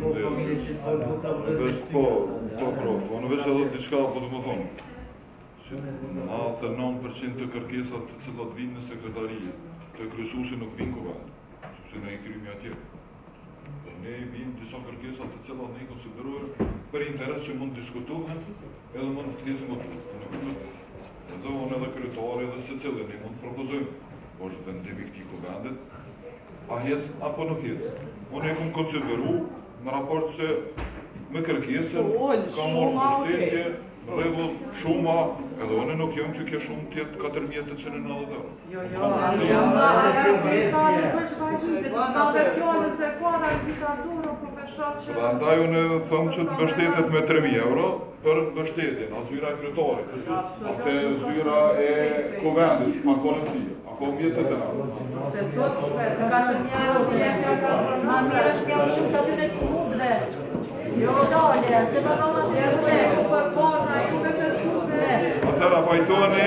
Po, prof, unë veç edhe diçka po të më thonë. 99% të kërkesat të cilat vinë në sekretarië, të kryesuesi nuk vinë kuvend, sepse ne i krymi atje. Ne vinë disa kërkesat të cilat ne i konsiderojmë për interes që mund diskutohen edhe mund të lezim ato. Edhe unë edhe kryetari edhe se cilën ne mund të propozojmë, po është vendimi këtij kuvendit, a hes apo nuk hes. Unë e kom konsideru në raport se me kërkesën ka marrë mbështetje, rregull, shuma, edhe unë nuk jam që kjo shumë tjetë 4.890 euro. Prandaj unë thëmë që të mbështetet me 3.000 euro për mbështetjen, a zyra e kryetarit, atë zyra e kuvendit, pa korenësia, a ko mjetet e nga. Atëra pajtoni...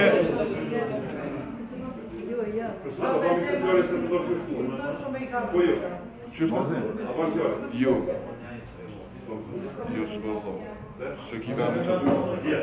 Qështë? Jo. Jo së bëllo. Se ki veni që aty.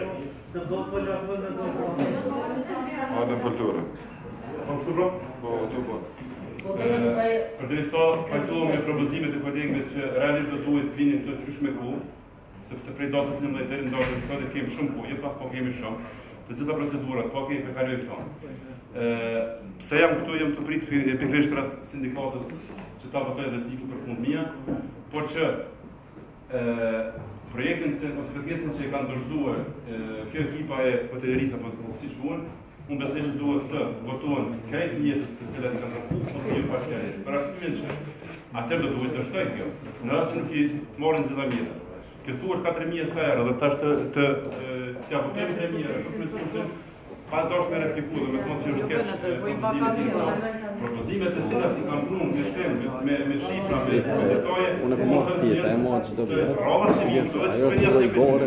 A në fëllëtore. Po, të po. Përderisa pajtohem me propozimet e kolegëve që realisht do duhet vinin të qysh me ku, sepse prej datës 19 deri në datën sot kemi shumë ku, jo pak po kemi shumë, të gjitha procedurat po kemi përkalojmë këto. Pse jam këtu, jam të prit pikërishtrat sindikatës që ta votoj dhe tiku për punë mia, por që projektin ose kërkesën që e kanë dorëzuar kjo ekipa e hotelerisë apo siç quhen, unë besoj që duhet të votohen krejt mjetët se cilat i kanë kërkuar ose jo parcialisht. Për arsyeën që atëherë do duhet të shtoj kjo, në rast që nuk i morën gjitha mjetët. Të thuar 4.000 sa herë dhe tash t'ja votojmë 3.000 herë, pa dosh me repliku dhe me thonë që është keq propozimet i këto. Propozimet e cilat i kanë prunë me shkrim, me shifra, me detaje, më thënë që janë rralla që vjen këto dhe që s'me një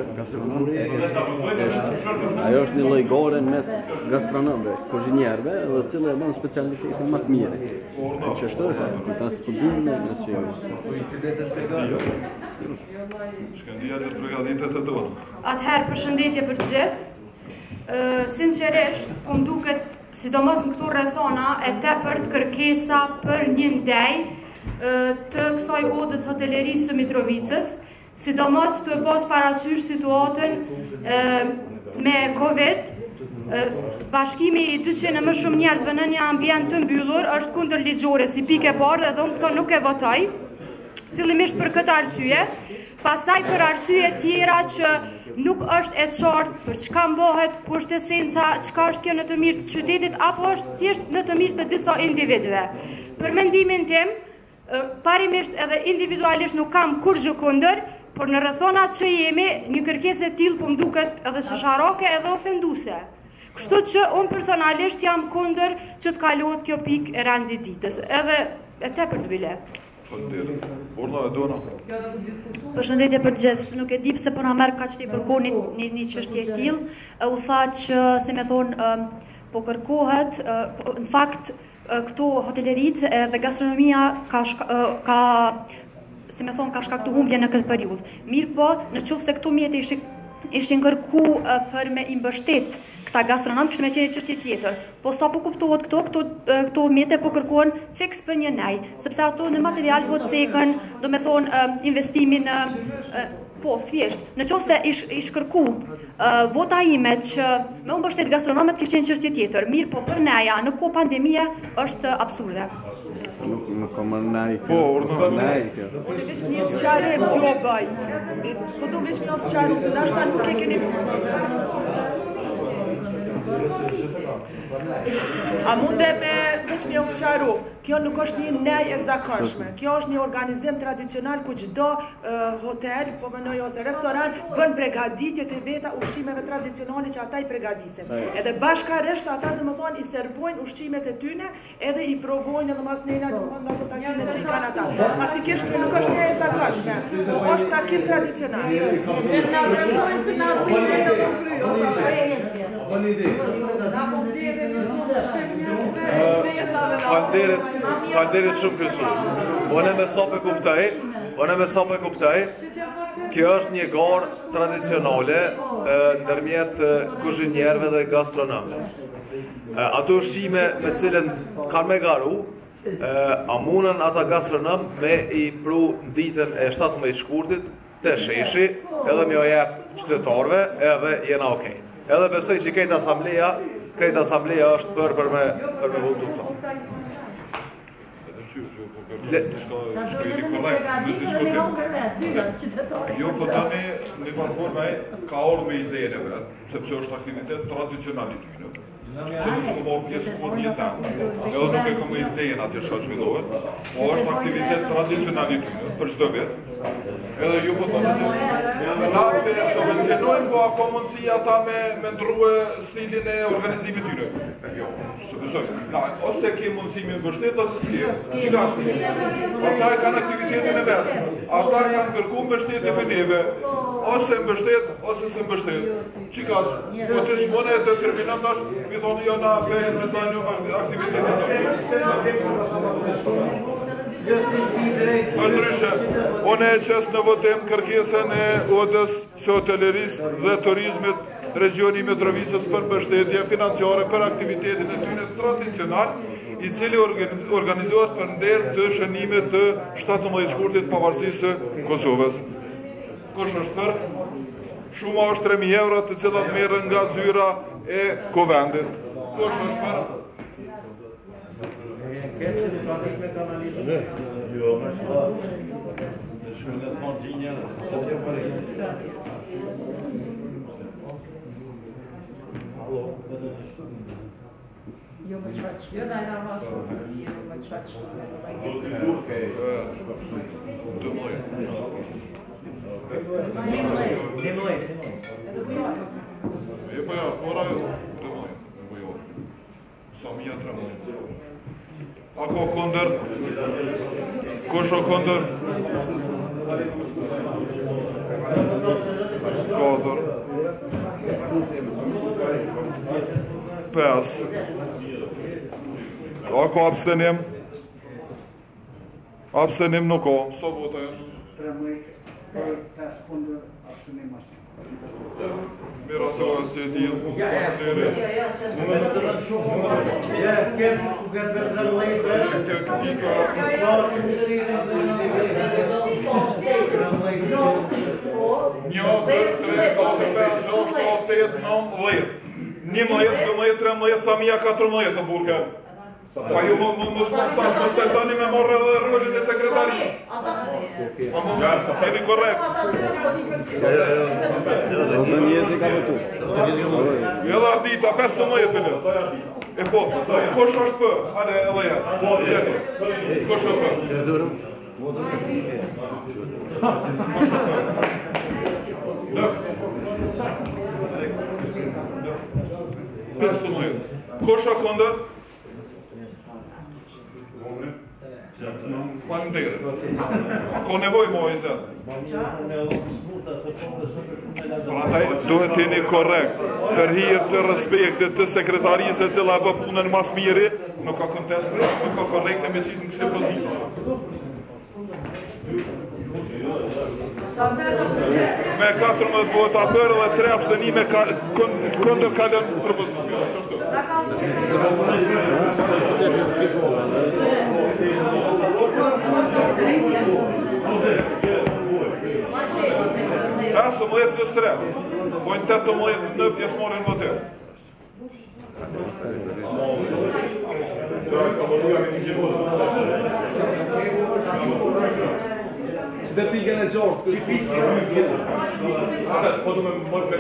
Ajo është një lloj gore mes gastronomëve, kuzhinierëve, dhe cilë e bën specialitetin më të mirë. Që është ta studimin e çfarë. Shkëndia të përgatitet të tona. Atëherë përshëndetje për të gjithë. Sinqerisht, po m'duket, sidomos në këto rrethona, e tepërt kërkesa për një ndej të kësaj odës hotelerisë së Mitrovicës, sidomos të pas parasysh situatën me Covid. Bashkimi i 200 e më shumë njerëzve në një ambient të mbyllur është kundër ligjore si pikë e parë dhe unë këto nuk e votoj. Fillimisht për këtë arsye, pastaj për arsye tjera që nuk është e qartë për çka mbohet, ku është esenca, çka është kjo në të mirë të qytetit apo është thjesht në të mirë të disa individëve. Për mendimin tim, parimisht edhe individualisht nuk kam kur gjë kundër, por në rrethonat që jemi, një kërkesë e tillë po m'duket edhe shosharake edhe ofenduese. Kështu që unë personalisht jam kundër që të kalohet kjo pikë e rendit ditës, edhe e tepër të bile. Faleminderit. Orna e dona. Përshëndetje për gjithë, nuk e di pse po na merr kaq tepër kohë një çështje e tillë. U tha që, si më thon, po kërkohet, në fakt këto hoteleritë dhe gastronomia ka si më thon, ka shkaktuar humbje në këtë periudhë. Mirë po, nëse këto mjete ishin kërku për me i mbështet këta gastronom, kishte me qenë çështje tjetër. Po sa po kuptohet këto mjete po kërkohen fiks për një nej, sepse ato në material po cekën, do me thonë investimin po thjesht. Nëse ish kërku vota ime që me u mbështet gastronomet kishte qenë çështje tjetër. Mirë po për neja në kohë pandemie është absurde. Nuk ka më nej. Po, urna. Unë veç një sqarim t'ju bëj. Po do veç një sqaru, se nashta nuk e keni... A munde me veç me sqaru, kjo nuk është një nej e zakonshme. Kjo është një organizim tradicional ku çdo hotel, po mënoj ose restoran, bën përgatitjet e veta ushqimeve tradicionale që ata i përgatisin. Edhe bashkarisht ata domethënë i servojnë ushqimet e tyre, edhe i provojnë edhe mas nena domethënë ato takime që i kanë ata. Faktikisht kjo nuk është një e zakonshme, po është takim tradicional. Falderit shumë kryesues. Unë me sa pe kuptoj, kjo është një garë tradicionale ndërmjet kuzhinierëve dhe gastronomëve. Ato ushqime me cilën kanë me garu, a munën ata gastronom me i pru ditën e 17 shkurtit të sheshi, edhe me o jep qytetarëve, edhe jena okej. Edhe besoj që krejt asambleja është për me votu këto. Nikolaj, në diskutim. Jo, po tani një farforme ka orë me idejnë e vetë, sepse është aktivitet tradicional i tyre. Se nuk s'ko marrë pjesë kod një temë, edhe nuk e këmë idejnë atje shka zhvillohet, po është aktivitet tradicional i tyre, për çdo vetë. Edhe ju po thonë se na pe subvencionojnë, po ako mundësi ata me ndrue stilin e organizimit tyre. Jo, së besoj. Ose ke mundësi me mbështet, ose s'ke. Qikasë, ata e kanë aktivitetin e vetë. Ata kanë kërku mbështetje për neve. Ose mbështet, ose se mbështet. Qikasë, po të s'mone e determinant është, mi thonë jo na peri dizajnu aktivitetin. Për ndryshe, unë e qes në votim kërkesën e odës së hotelerisë dhe turizmit regioni Mitrovicës për mbështetje financiare për aktivitetin e tyre tradicional, i cili organizohet për nder të shënimit të 17 shkurtit pavarësisë së Kosovës. Kush është për? Shuma është 3.000 euro, të cilat merren nga zyra e Kovendit. Kush është për? Jo më qfaq. Jo da e da ma shumë. Jo më qfaq. E po ja, pora 12. Samia Tremoj. A ka kundër? Kush o kundër? 4 5 A ka abstenim? Abstenim nuk ka. Sa vota janë? 5 kundër, abstenim ashtu. Miratohet që e dilë. Samia 14 të burgen. Pa ju më tash më stentani me morë edhe rëllin e sekretarisë. Keni korrekt. Edhe ardita, 15 pëllë. E po, kush është për? Hade, edhe ja. Kush është për? Kush është kundër? Faleminderit. A ka nevojë më i zot? Prandaj duhet të jeni korrekt. Për hir të respektit të sekretarisë e cila bë punën mas miri, nuk ka kontest, nuk ka korrekte me qitë në kësi pozitë. Me 14 vota për dhe 3 abstenime kundër kalën propozitë. Qështu? Asë më jetë lësë 3. Bojnë 18 në pjesë morin votim. Dhe pikën e gjorë, që pikën e gjorë. Aret, po du me më me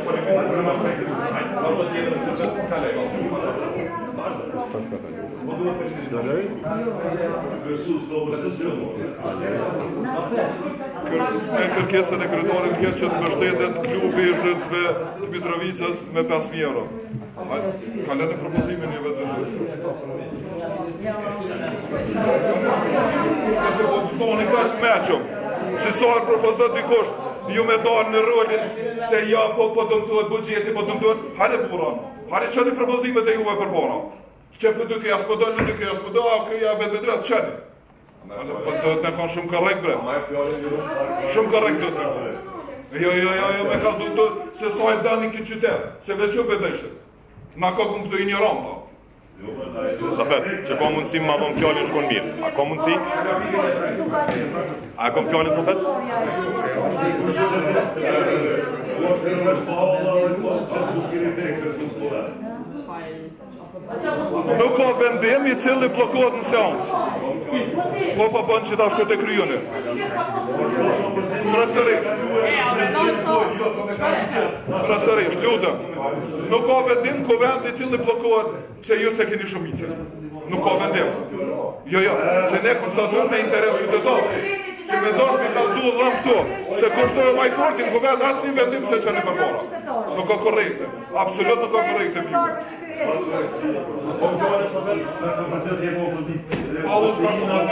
Me kërkesën e kryetarit këtë që të mbështetet klubi i Zhytësve të Mitrovicës me 5.000 euro. Kalën e propozimin një vetë nëse po të toni kash meqëm, si sohet propozat dikush, ju me dalë në rolin se ja po dëmtuat bugjeti, po dëmtuat, hajde bura, hajde qëni propozimet e juve për para. Që për duke jasë për dëllë, duke jasë për dëllë, këja vetë dhe të qëni. Për të të kanë shumë korrekt bre. Shumë korrekt do të me kanë. Jo, me ka zhuktu se sa e dani këtë qytet, se veç ju bedeshët. Na ka këmë këtu i një rampa. Safet, që ka mundësi ma dhëmë fjallin shkon mirë. A ka mundësi? A ka fjallin, Safet? Nuk ka vendim i cili blokohet në seancë. Po pa bënë që ta shkët e kryjone. Prasërisht, lutëm. Nuk ka vendim ko vend i cili blokohet pse ju se keni shumicën. Nuk ka vendim. Jo, se ne konstatojmë me interes qytetarë. Si me dorë me kalëzu dhëm këtu, se kushtojë maj fortin ku vend asë një vendim se që një përbora. Nuk ka korrekte. Absolut nuk ka korrekte bjume. Paulus personat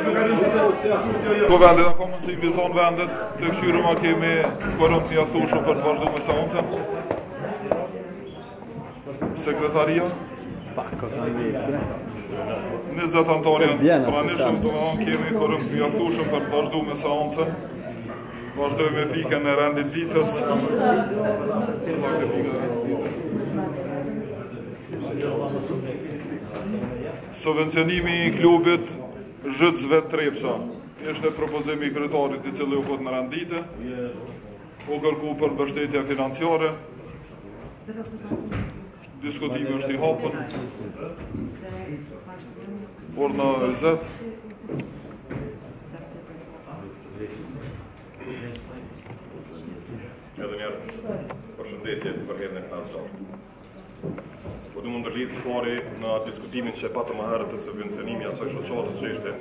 Ko vendet a ka mundësi mizon vendet të këshyru ma kemi korëm të jathushëm për të vazhdu me seancën. Sekretaria? 20 antar janë pranishëm, do me kemi korëm të jathushëm për të vazhdu me seancën. Vazhdoj me pikën e rendit ditës. Subvencionimi i klubit Zhytësve Trepça. Ishte propozimi i kryetarit i cili u fut në rendite. U kërku për mbështetje financiare. Diskutimi është i hapur. Urna 20. Edhe njerë, përshëndetje për herën e klasë gjatë. Po du më ndërlidhë së pari në diskutimin që e patë më herët të subvencionimi asoj shoqatës që ishte.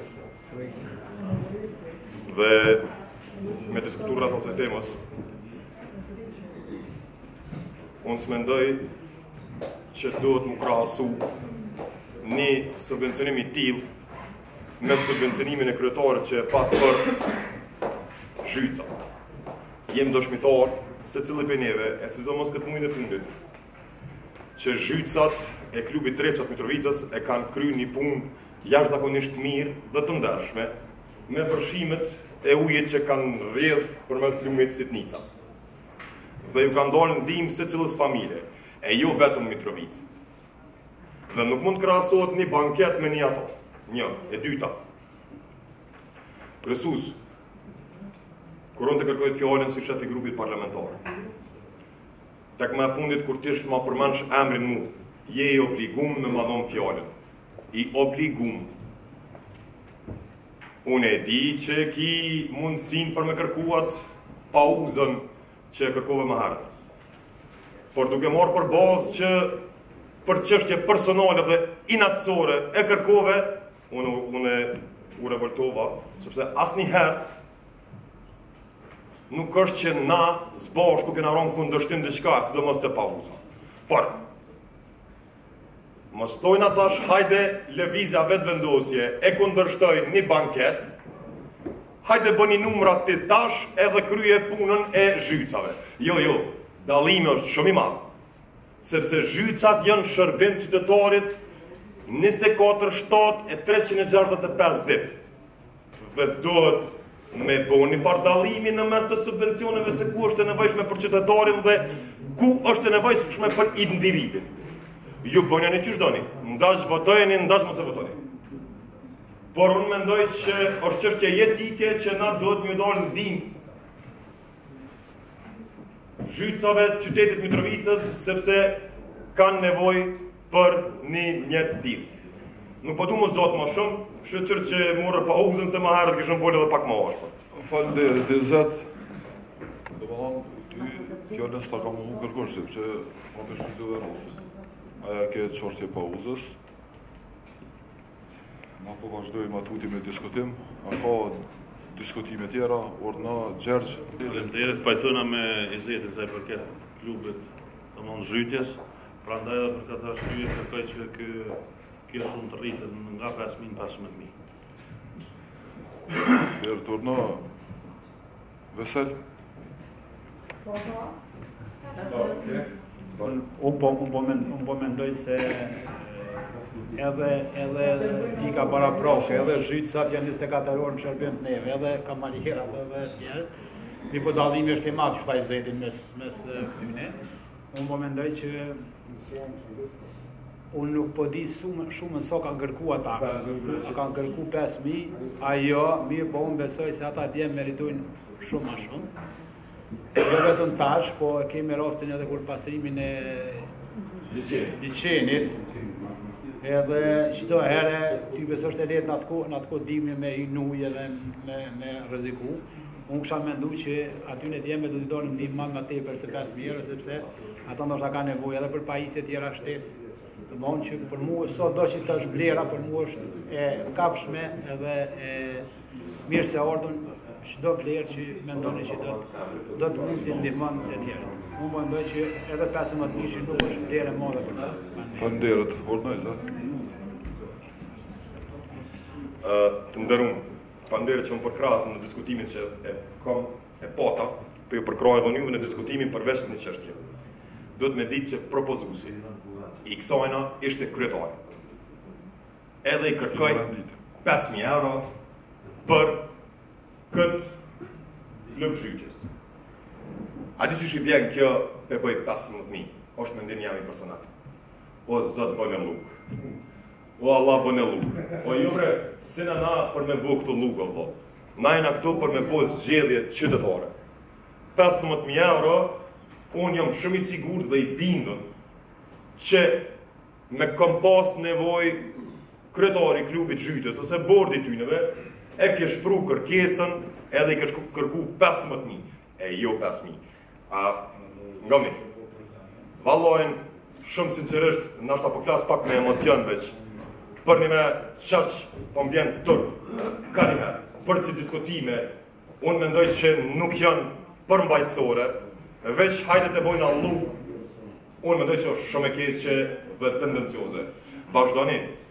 Dhe me diskutur rreth asoj temës, unë s'mendoj që duhet më krahasu një subvencionim i tillë me subvencionimin e kryetarit që e pat për Zhyca. Jem dëshmitar se cili për neve, e sidomos këtë muajin e fundit, që Zhycat e klubit Trepçat Mitrovicës e kanë kryer një punë jashtëzakonisht mirë dhe të ndershme me vërshimet e ujit që kanë rrjedh përmes lumit Sitnica. Dhe ju kanë dalë ndihmë secilës familje, e jo vetëm Mitrovicë. Dhe nuk mund të krahasohet një banket me një ato. Një, e dyta. Kryesues, kur unë të kërkoj fjalën si shef i grupit parlamentar. Tek më fundit kur ti ma përmendsh emrin mu, je i obliguar me ma dhon fjalën. I obliguar. Unë e di që ki mundësin për me kërkuat pauzën që e kërkove më herët. Por duke marrë për bazë që për çështje personale dhe inatësore e kërkove, unë u revoltova, sepse asnjëherë nuk është që na zbashku kena rënë kundërshtim diçka, sidomos te pauza. Por mos thojnë atash, hajde lëvizja vetë vendosje, e kundërshtoj një banket, hajde bëni numrat të tash edhe krye punën e Zhycave. Jo, dallimi është shumë i madh. Sepse Zhycat janë shërbim qytetarit 24/7 e 365 ditë. Dhe duhet me bëni farë dallimi në mes të subvencioneve se ku është e nevojshme për qytetarin dhe ku është e nevojshme për individin. Ju bëni një qysh doni, ndash votojeni, ndash mos e votoni. Por unë mendoj që është çështje jetike që na duhet m'ju dalë ndihmë Zhycave, qytetit Mitrovicës, sepse kanë nevojë për një mjet të tillë. Nuk po du mos gjatë më shumë, shqyr që morë pauzën se më herët kishëm folë edhe pak më ashpër. Faleminderit, Izet. Do më thonë, ty fjallën s'ta ka më kërkosh, sepse ma për shqytë dhe rosë. Aja ke çështje pauzës. Ma po vazhdojmë atuti me diskutim. A ka diskutime tjera, Orna, Gjergj. Faleminderit, pajtona me Izetin sa i përket klubit të mund Zhytjes. Prandaj edhe për këtë arsye kërkoj që kjo shumë të rritet nga 5.000 në 15.000. Dherë të Orna, Vesel. Unë po mendoj se edhe i ka para prashe, edhe Zhycat janë 24 orë në shërbim të neve, edhe Kamalierat edhe tjerët. Një po dallimi është i madh që thaj Zetin mes këtyne. Unë po mendoj që unë nuk po di shumë sa kanë kërku ata. A kanë kërku 5.000, ajo, mirë po unë besoj se ata djemë meritojnë shumë ma shumë. Jo vetëm tash, po kemi rastin edhe kur pastrimin e liçenit. Edhe qëto herë, ty besosh të letë në atë kohë dimni me inuj edhe me rreziku. Unë kësha mendu që aty në djemve do t'i donim ndihmë ma tepër se 5.000 euro, sepse ata ndoshta ka nevojë edhe për pajisje tjera shtesë. Të mëonë që për mu, sot do që të është vlera, për mu është e kafshme edhe mirë se ardhën çdo vlerë që mendoni që do të mund të ndihmon të tjerët. Unë mendoj që edhe 15.000 nuk është vlerë e madhe për ta. Faleminderit, Orna, Izet. Të nderuar, faleminderit që më përkrahët në diskutimin që e pata, për ju përkrahë edhe juve në diskutimin përveç një çështje. Duhet me ditë që propozuesi i kësajna ishte kryetari. Edhe i kërkoj 5.000 euro për këtë klub Zhytjes. A di që i bjen kjo pe bëj 15.000, është mendim jam i personal. O Zot bëne luk. O Allah bëne luk. O jo bre, sina na për me bu këtu luk, Allah. Na jena këtu për me bu zgjedhje qytetare. 15.000 euro, unë jam shumë i sigurt dhe i bindën që me kom pas nevoj kryetari klubit Zhytjes ose bordi tyneve e ke shpru kërkesën edhe i ke kërku 15.000 e jo 5.000. Nga mi, vallojnë shumë sinqerisht, nashta po flas pak me emocion veç, për një me qaq po mbjen turp, ka njëherë, për si diskutime, unë mendoj që nuk janë përmbajtësore, veç hajde të bojnë allu, unë mendoj që është shumë e keqe dhe tendencioze. Vazhdoni,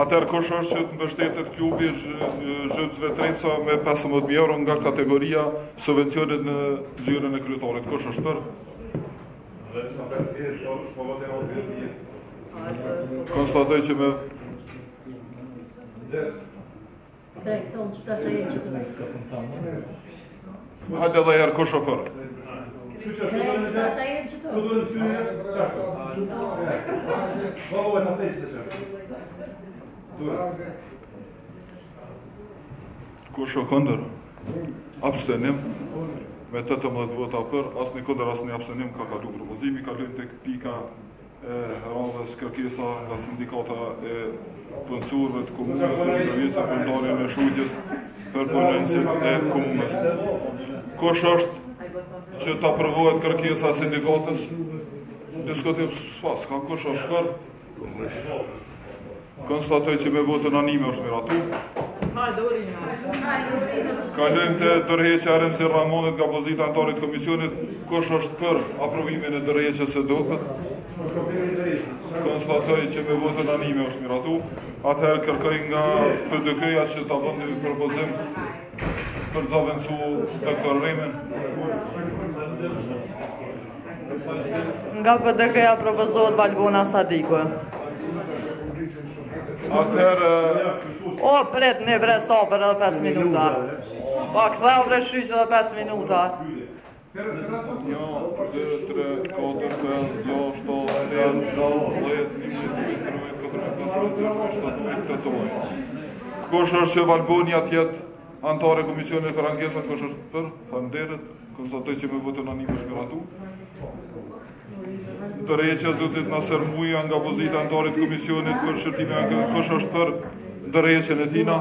Atëherë kush është që të mbështetet klubi Zhytësve Trepsa me 15.000 euro nga kategoria subvencionet në zyrën e kryetarit. Kush është për? Konstatoj që me... Hajde edhe herë kush është për? Kush o këndër? Abstenim. Me 18 vota për, asni këndër, asni abstenim ka kalu propozimi. Kalujmë tek pika e radhës kërkesa nga sindikata e punësurëve të komunës e Mitrovica për ndarjen e shujtjes për punonësit e komunës. Kush është që ta aprovohet kërkesa e sindikatës? Diskutim s'pas, ka kush është për? Konstatoj që me votën anime është miratu. Kalojmë të dërheqja Remzi Ramonit nga pozita antarit komisionit. Kush është për aprovimin e dërheqjes së dokët? Konstatoj që me votën anime është miratu. Atëherë kërkoj nga PDK-ja që ta bënë një propozim për zavendësu doktor Remin. Nga PDK-ja propozohet Valbona Sadikue. Atëherë... O, pret një bre sabër edhe 5 minuta. Pa këtheu bre shyq edhe 5 minuta. 1, 2, 3, 4, 5, 6, 7, 8, 9, 10, 11, 12, 13, 14, 15, 16, 17, 18. Kush është që Valbonia tjetë antare komisionit për ankesa, kush është për? Faleminderit. Konstatoj që me votën anime është miratu. Dërheqja zotit Naser Muja nga pozita antarit komisionit për shërtime ankesa, kush është për dërheqjen e tina?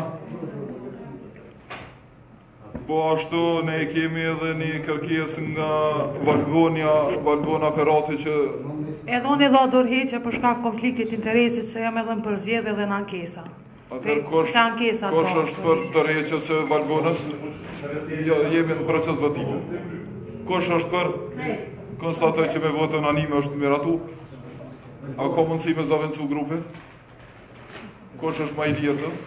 Po ashtu ne kemi edhe një kërkes nga Valbona Ferrati që... Edhe unë dha dorëheqje për shkak konfliktit interesit se jam edhe në përzgjedhje dhe në ankesa. Atëherë kush është për dërheqjes së Valbonës? Jemi në proces votimi. Kush është për? Konstatoj që me votën anime është miratu. A ka mundësi me zavendësu grupe? Kush është ma i lirë dhe?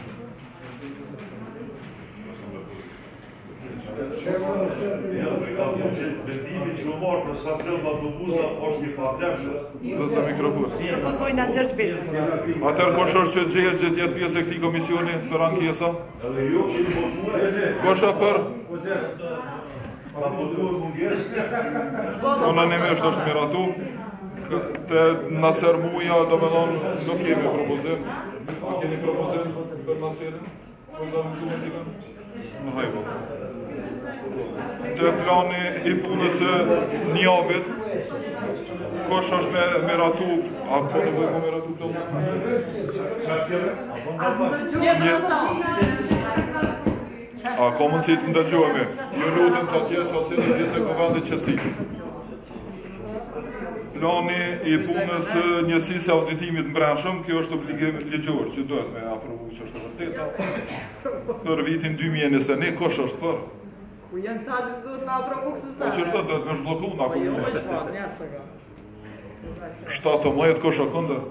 Vendimi që më marë për stacion dhe autobusa është një pavlefshë. Dhe sa mikrofon. Mësoj në Gjergj Beti. Atëherë kush është që Gjergj jetë pjesë e këtij komisioni për ankesa? Kush është për? Unanimisht është miratu. Te Naser Muja, do me thonë, nuk kemi propozim. A keni propozim për Naserin? Po zavendësuar dikën? Në hajbol. Te plani i punës së njavit, kush është me miratu? A po nevojë me miratu plani? A ka mundësi të ndëgjohemi? Ju lutem që atje që asin e se kuvendit qëtësi. Plani i punës njësisë e auditimit mbrëmshëm, kjo është obligim ligjor që duhet me aprovu që është vërteta. Për vitin 2021, kush është për? Ku jenë ta që duhet me aprovu kësë Po që është duhet me shbloku në akumë. 17, kush është këndër?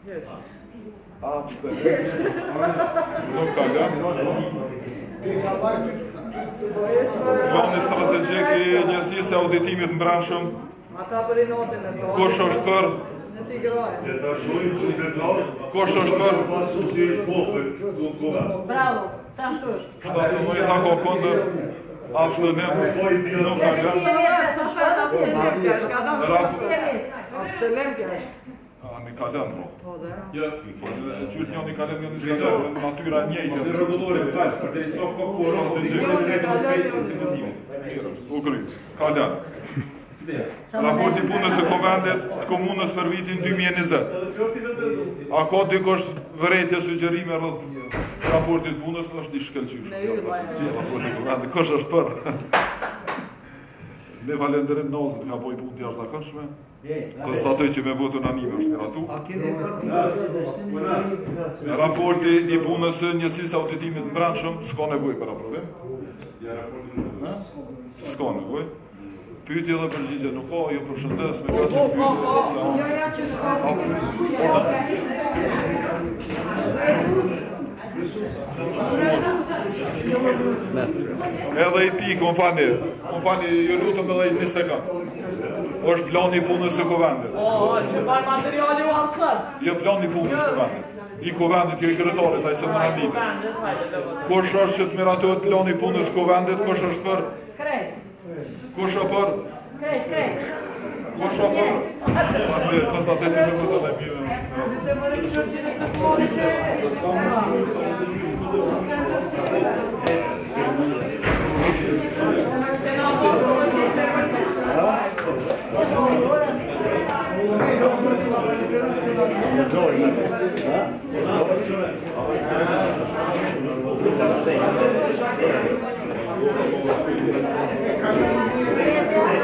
Abstenim. Nuk ka gëmë. Plani strategjik i njësisë e auditimit mbrëmshëm. Kush është për? Kush është për? Bravo, qa është është? 17 ka këndër. Abstenim. Nuk ka gëmë. Abstenim kja është. A, një kalem, bro. Qyrë një kalem, një një kalem, natyra njejtë. U kryt, kalem. Raporti punës e Kovendit të komunës për vitin 2020. A ka dikush vërejtje sugjerime rrëth raportit punës, është një shkelqysh. Raporti Kovendit, kush është për? Ne falenderim nazit nga boj punë të jashtëzakonshme. Konstatoj që me votën anime është miratu. Raporti i punës së njësisë auditimit mbrëmshëm s'ka nevojë për aprovim. S'ka nevojë. Pyetje dhe përgjigje nuk ka, ju përshëndes me kaq pyetje. Edhe i pikë, unë fani, ju lutëm edhe i 1 sekund. është plani i punës së kuvendit. Që par materiali u halsat. Jo plani i punës së kuvendit. I kuvendit, jo i kryetarit, ai se më renditet. Kush është që të miratohet plani i punës së kuvendit, kush është për? Krejt. Kush është për? Krejt. Kush është për? Fande, konstatoj se me votën e mirë është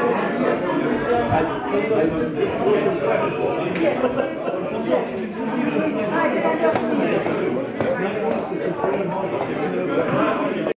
Thank you.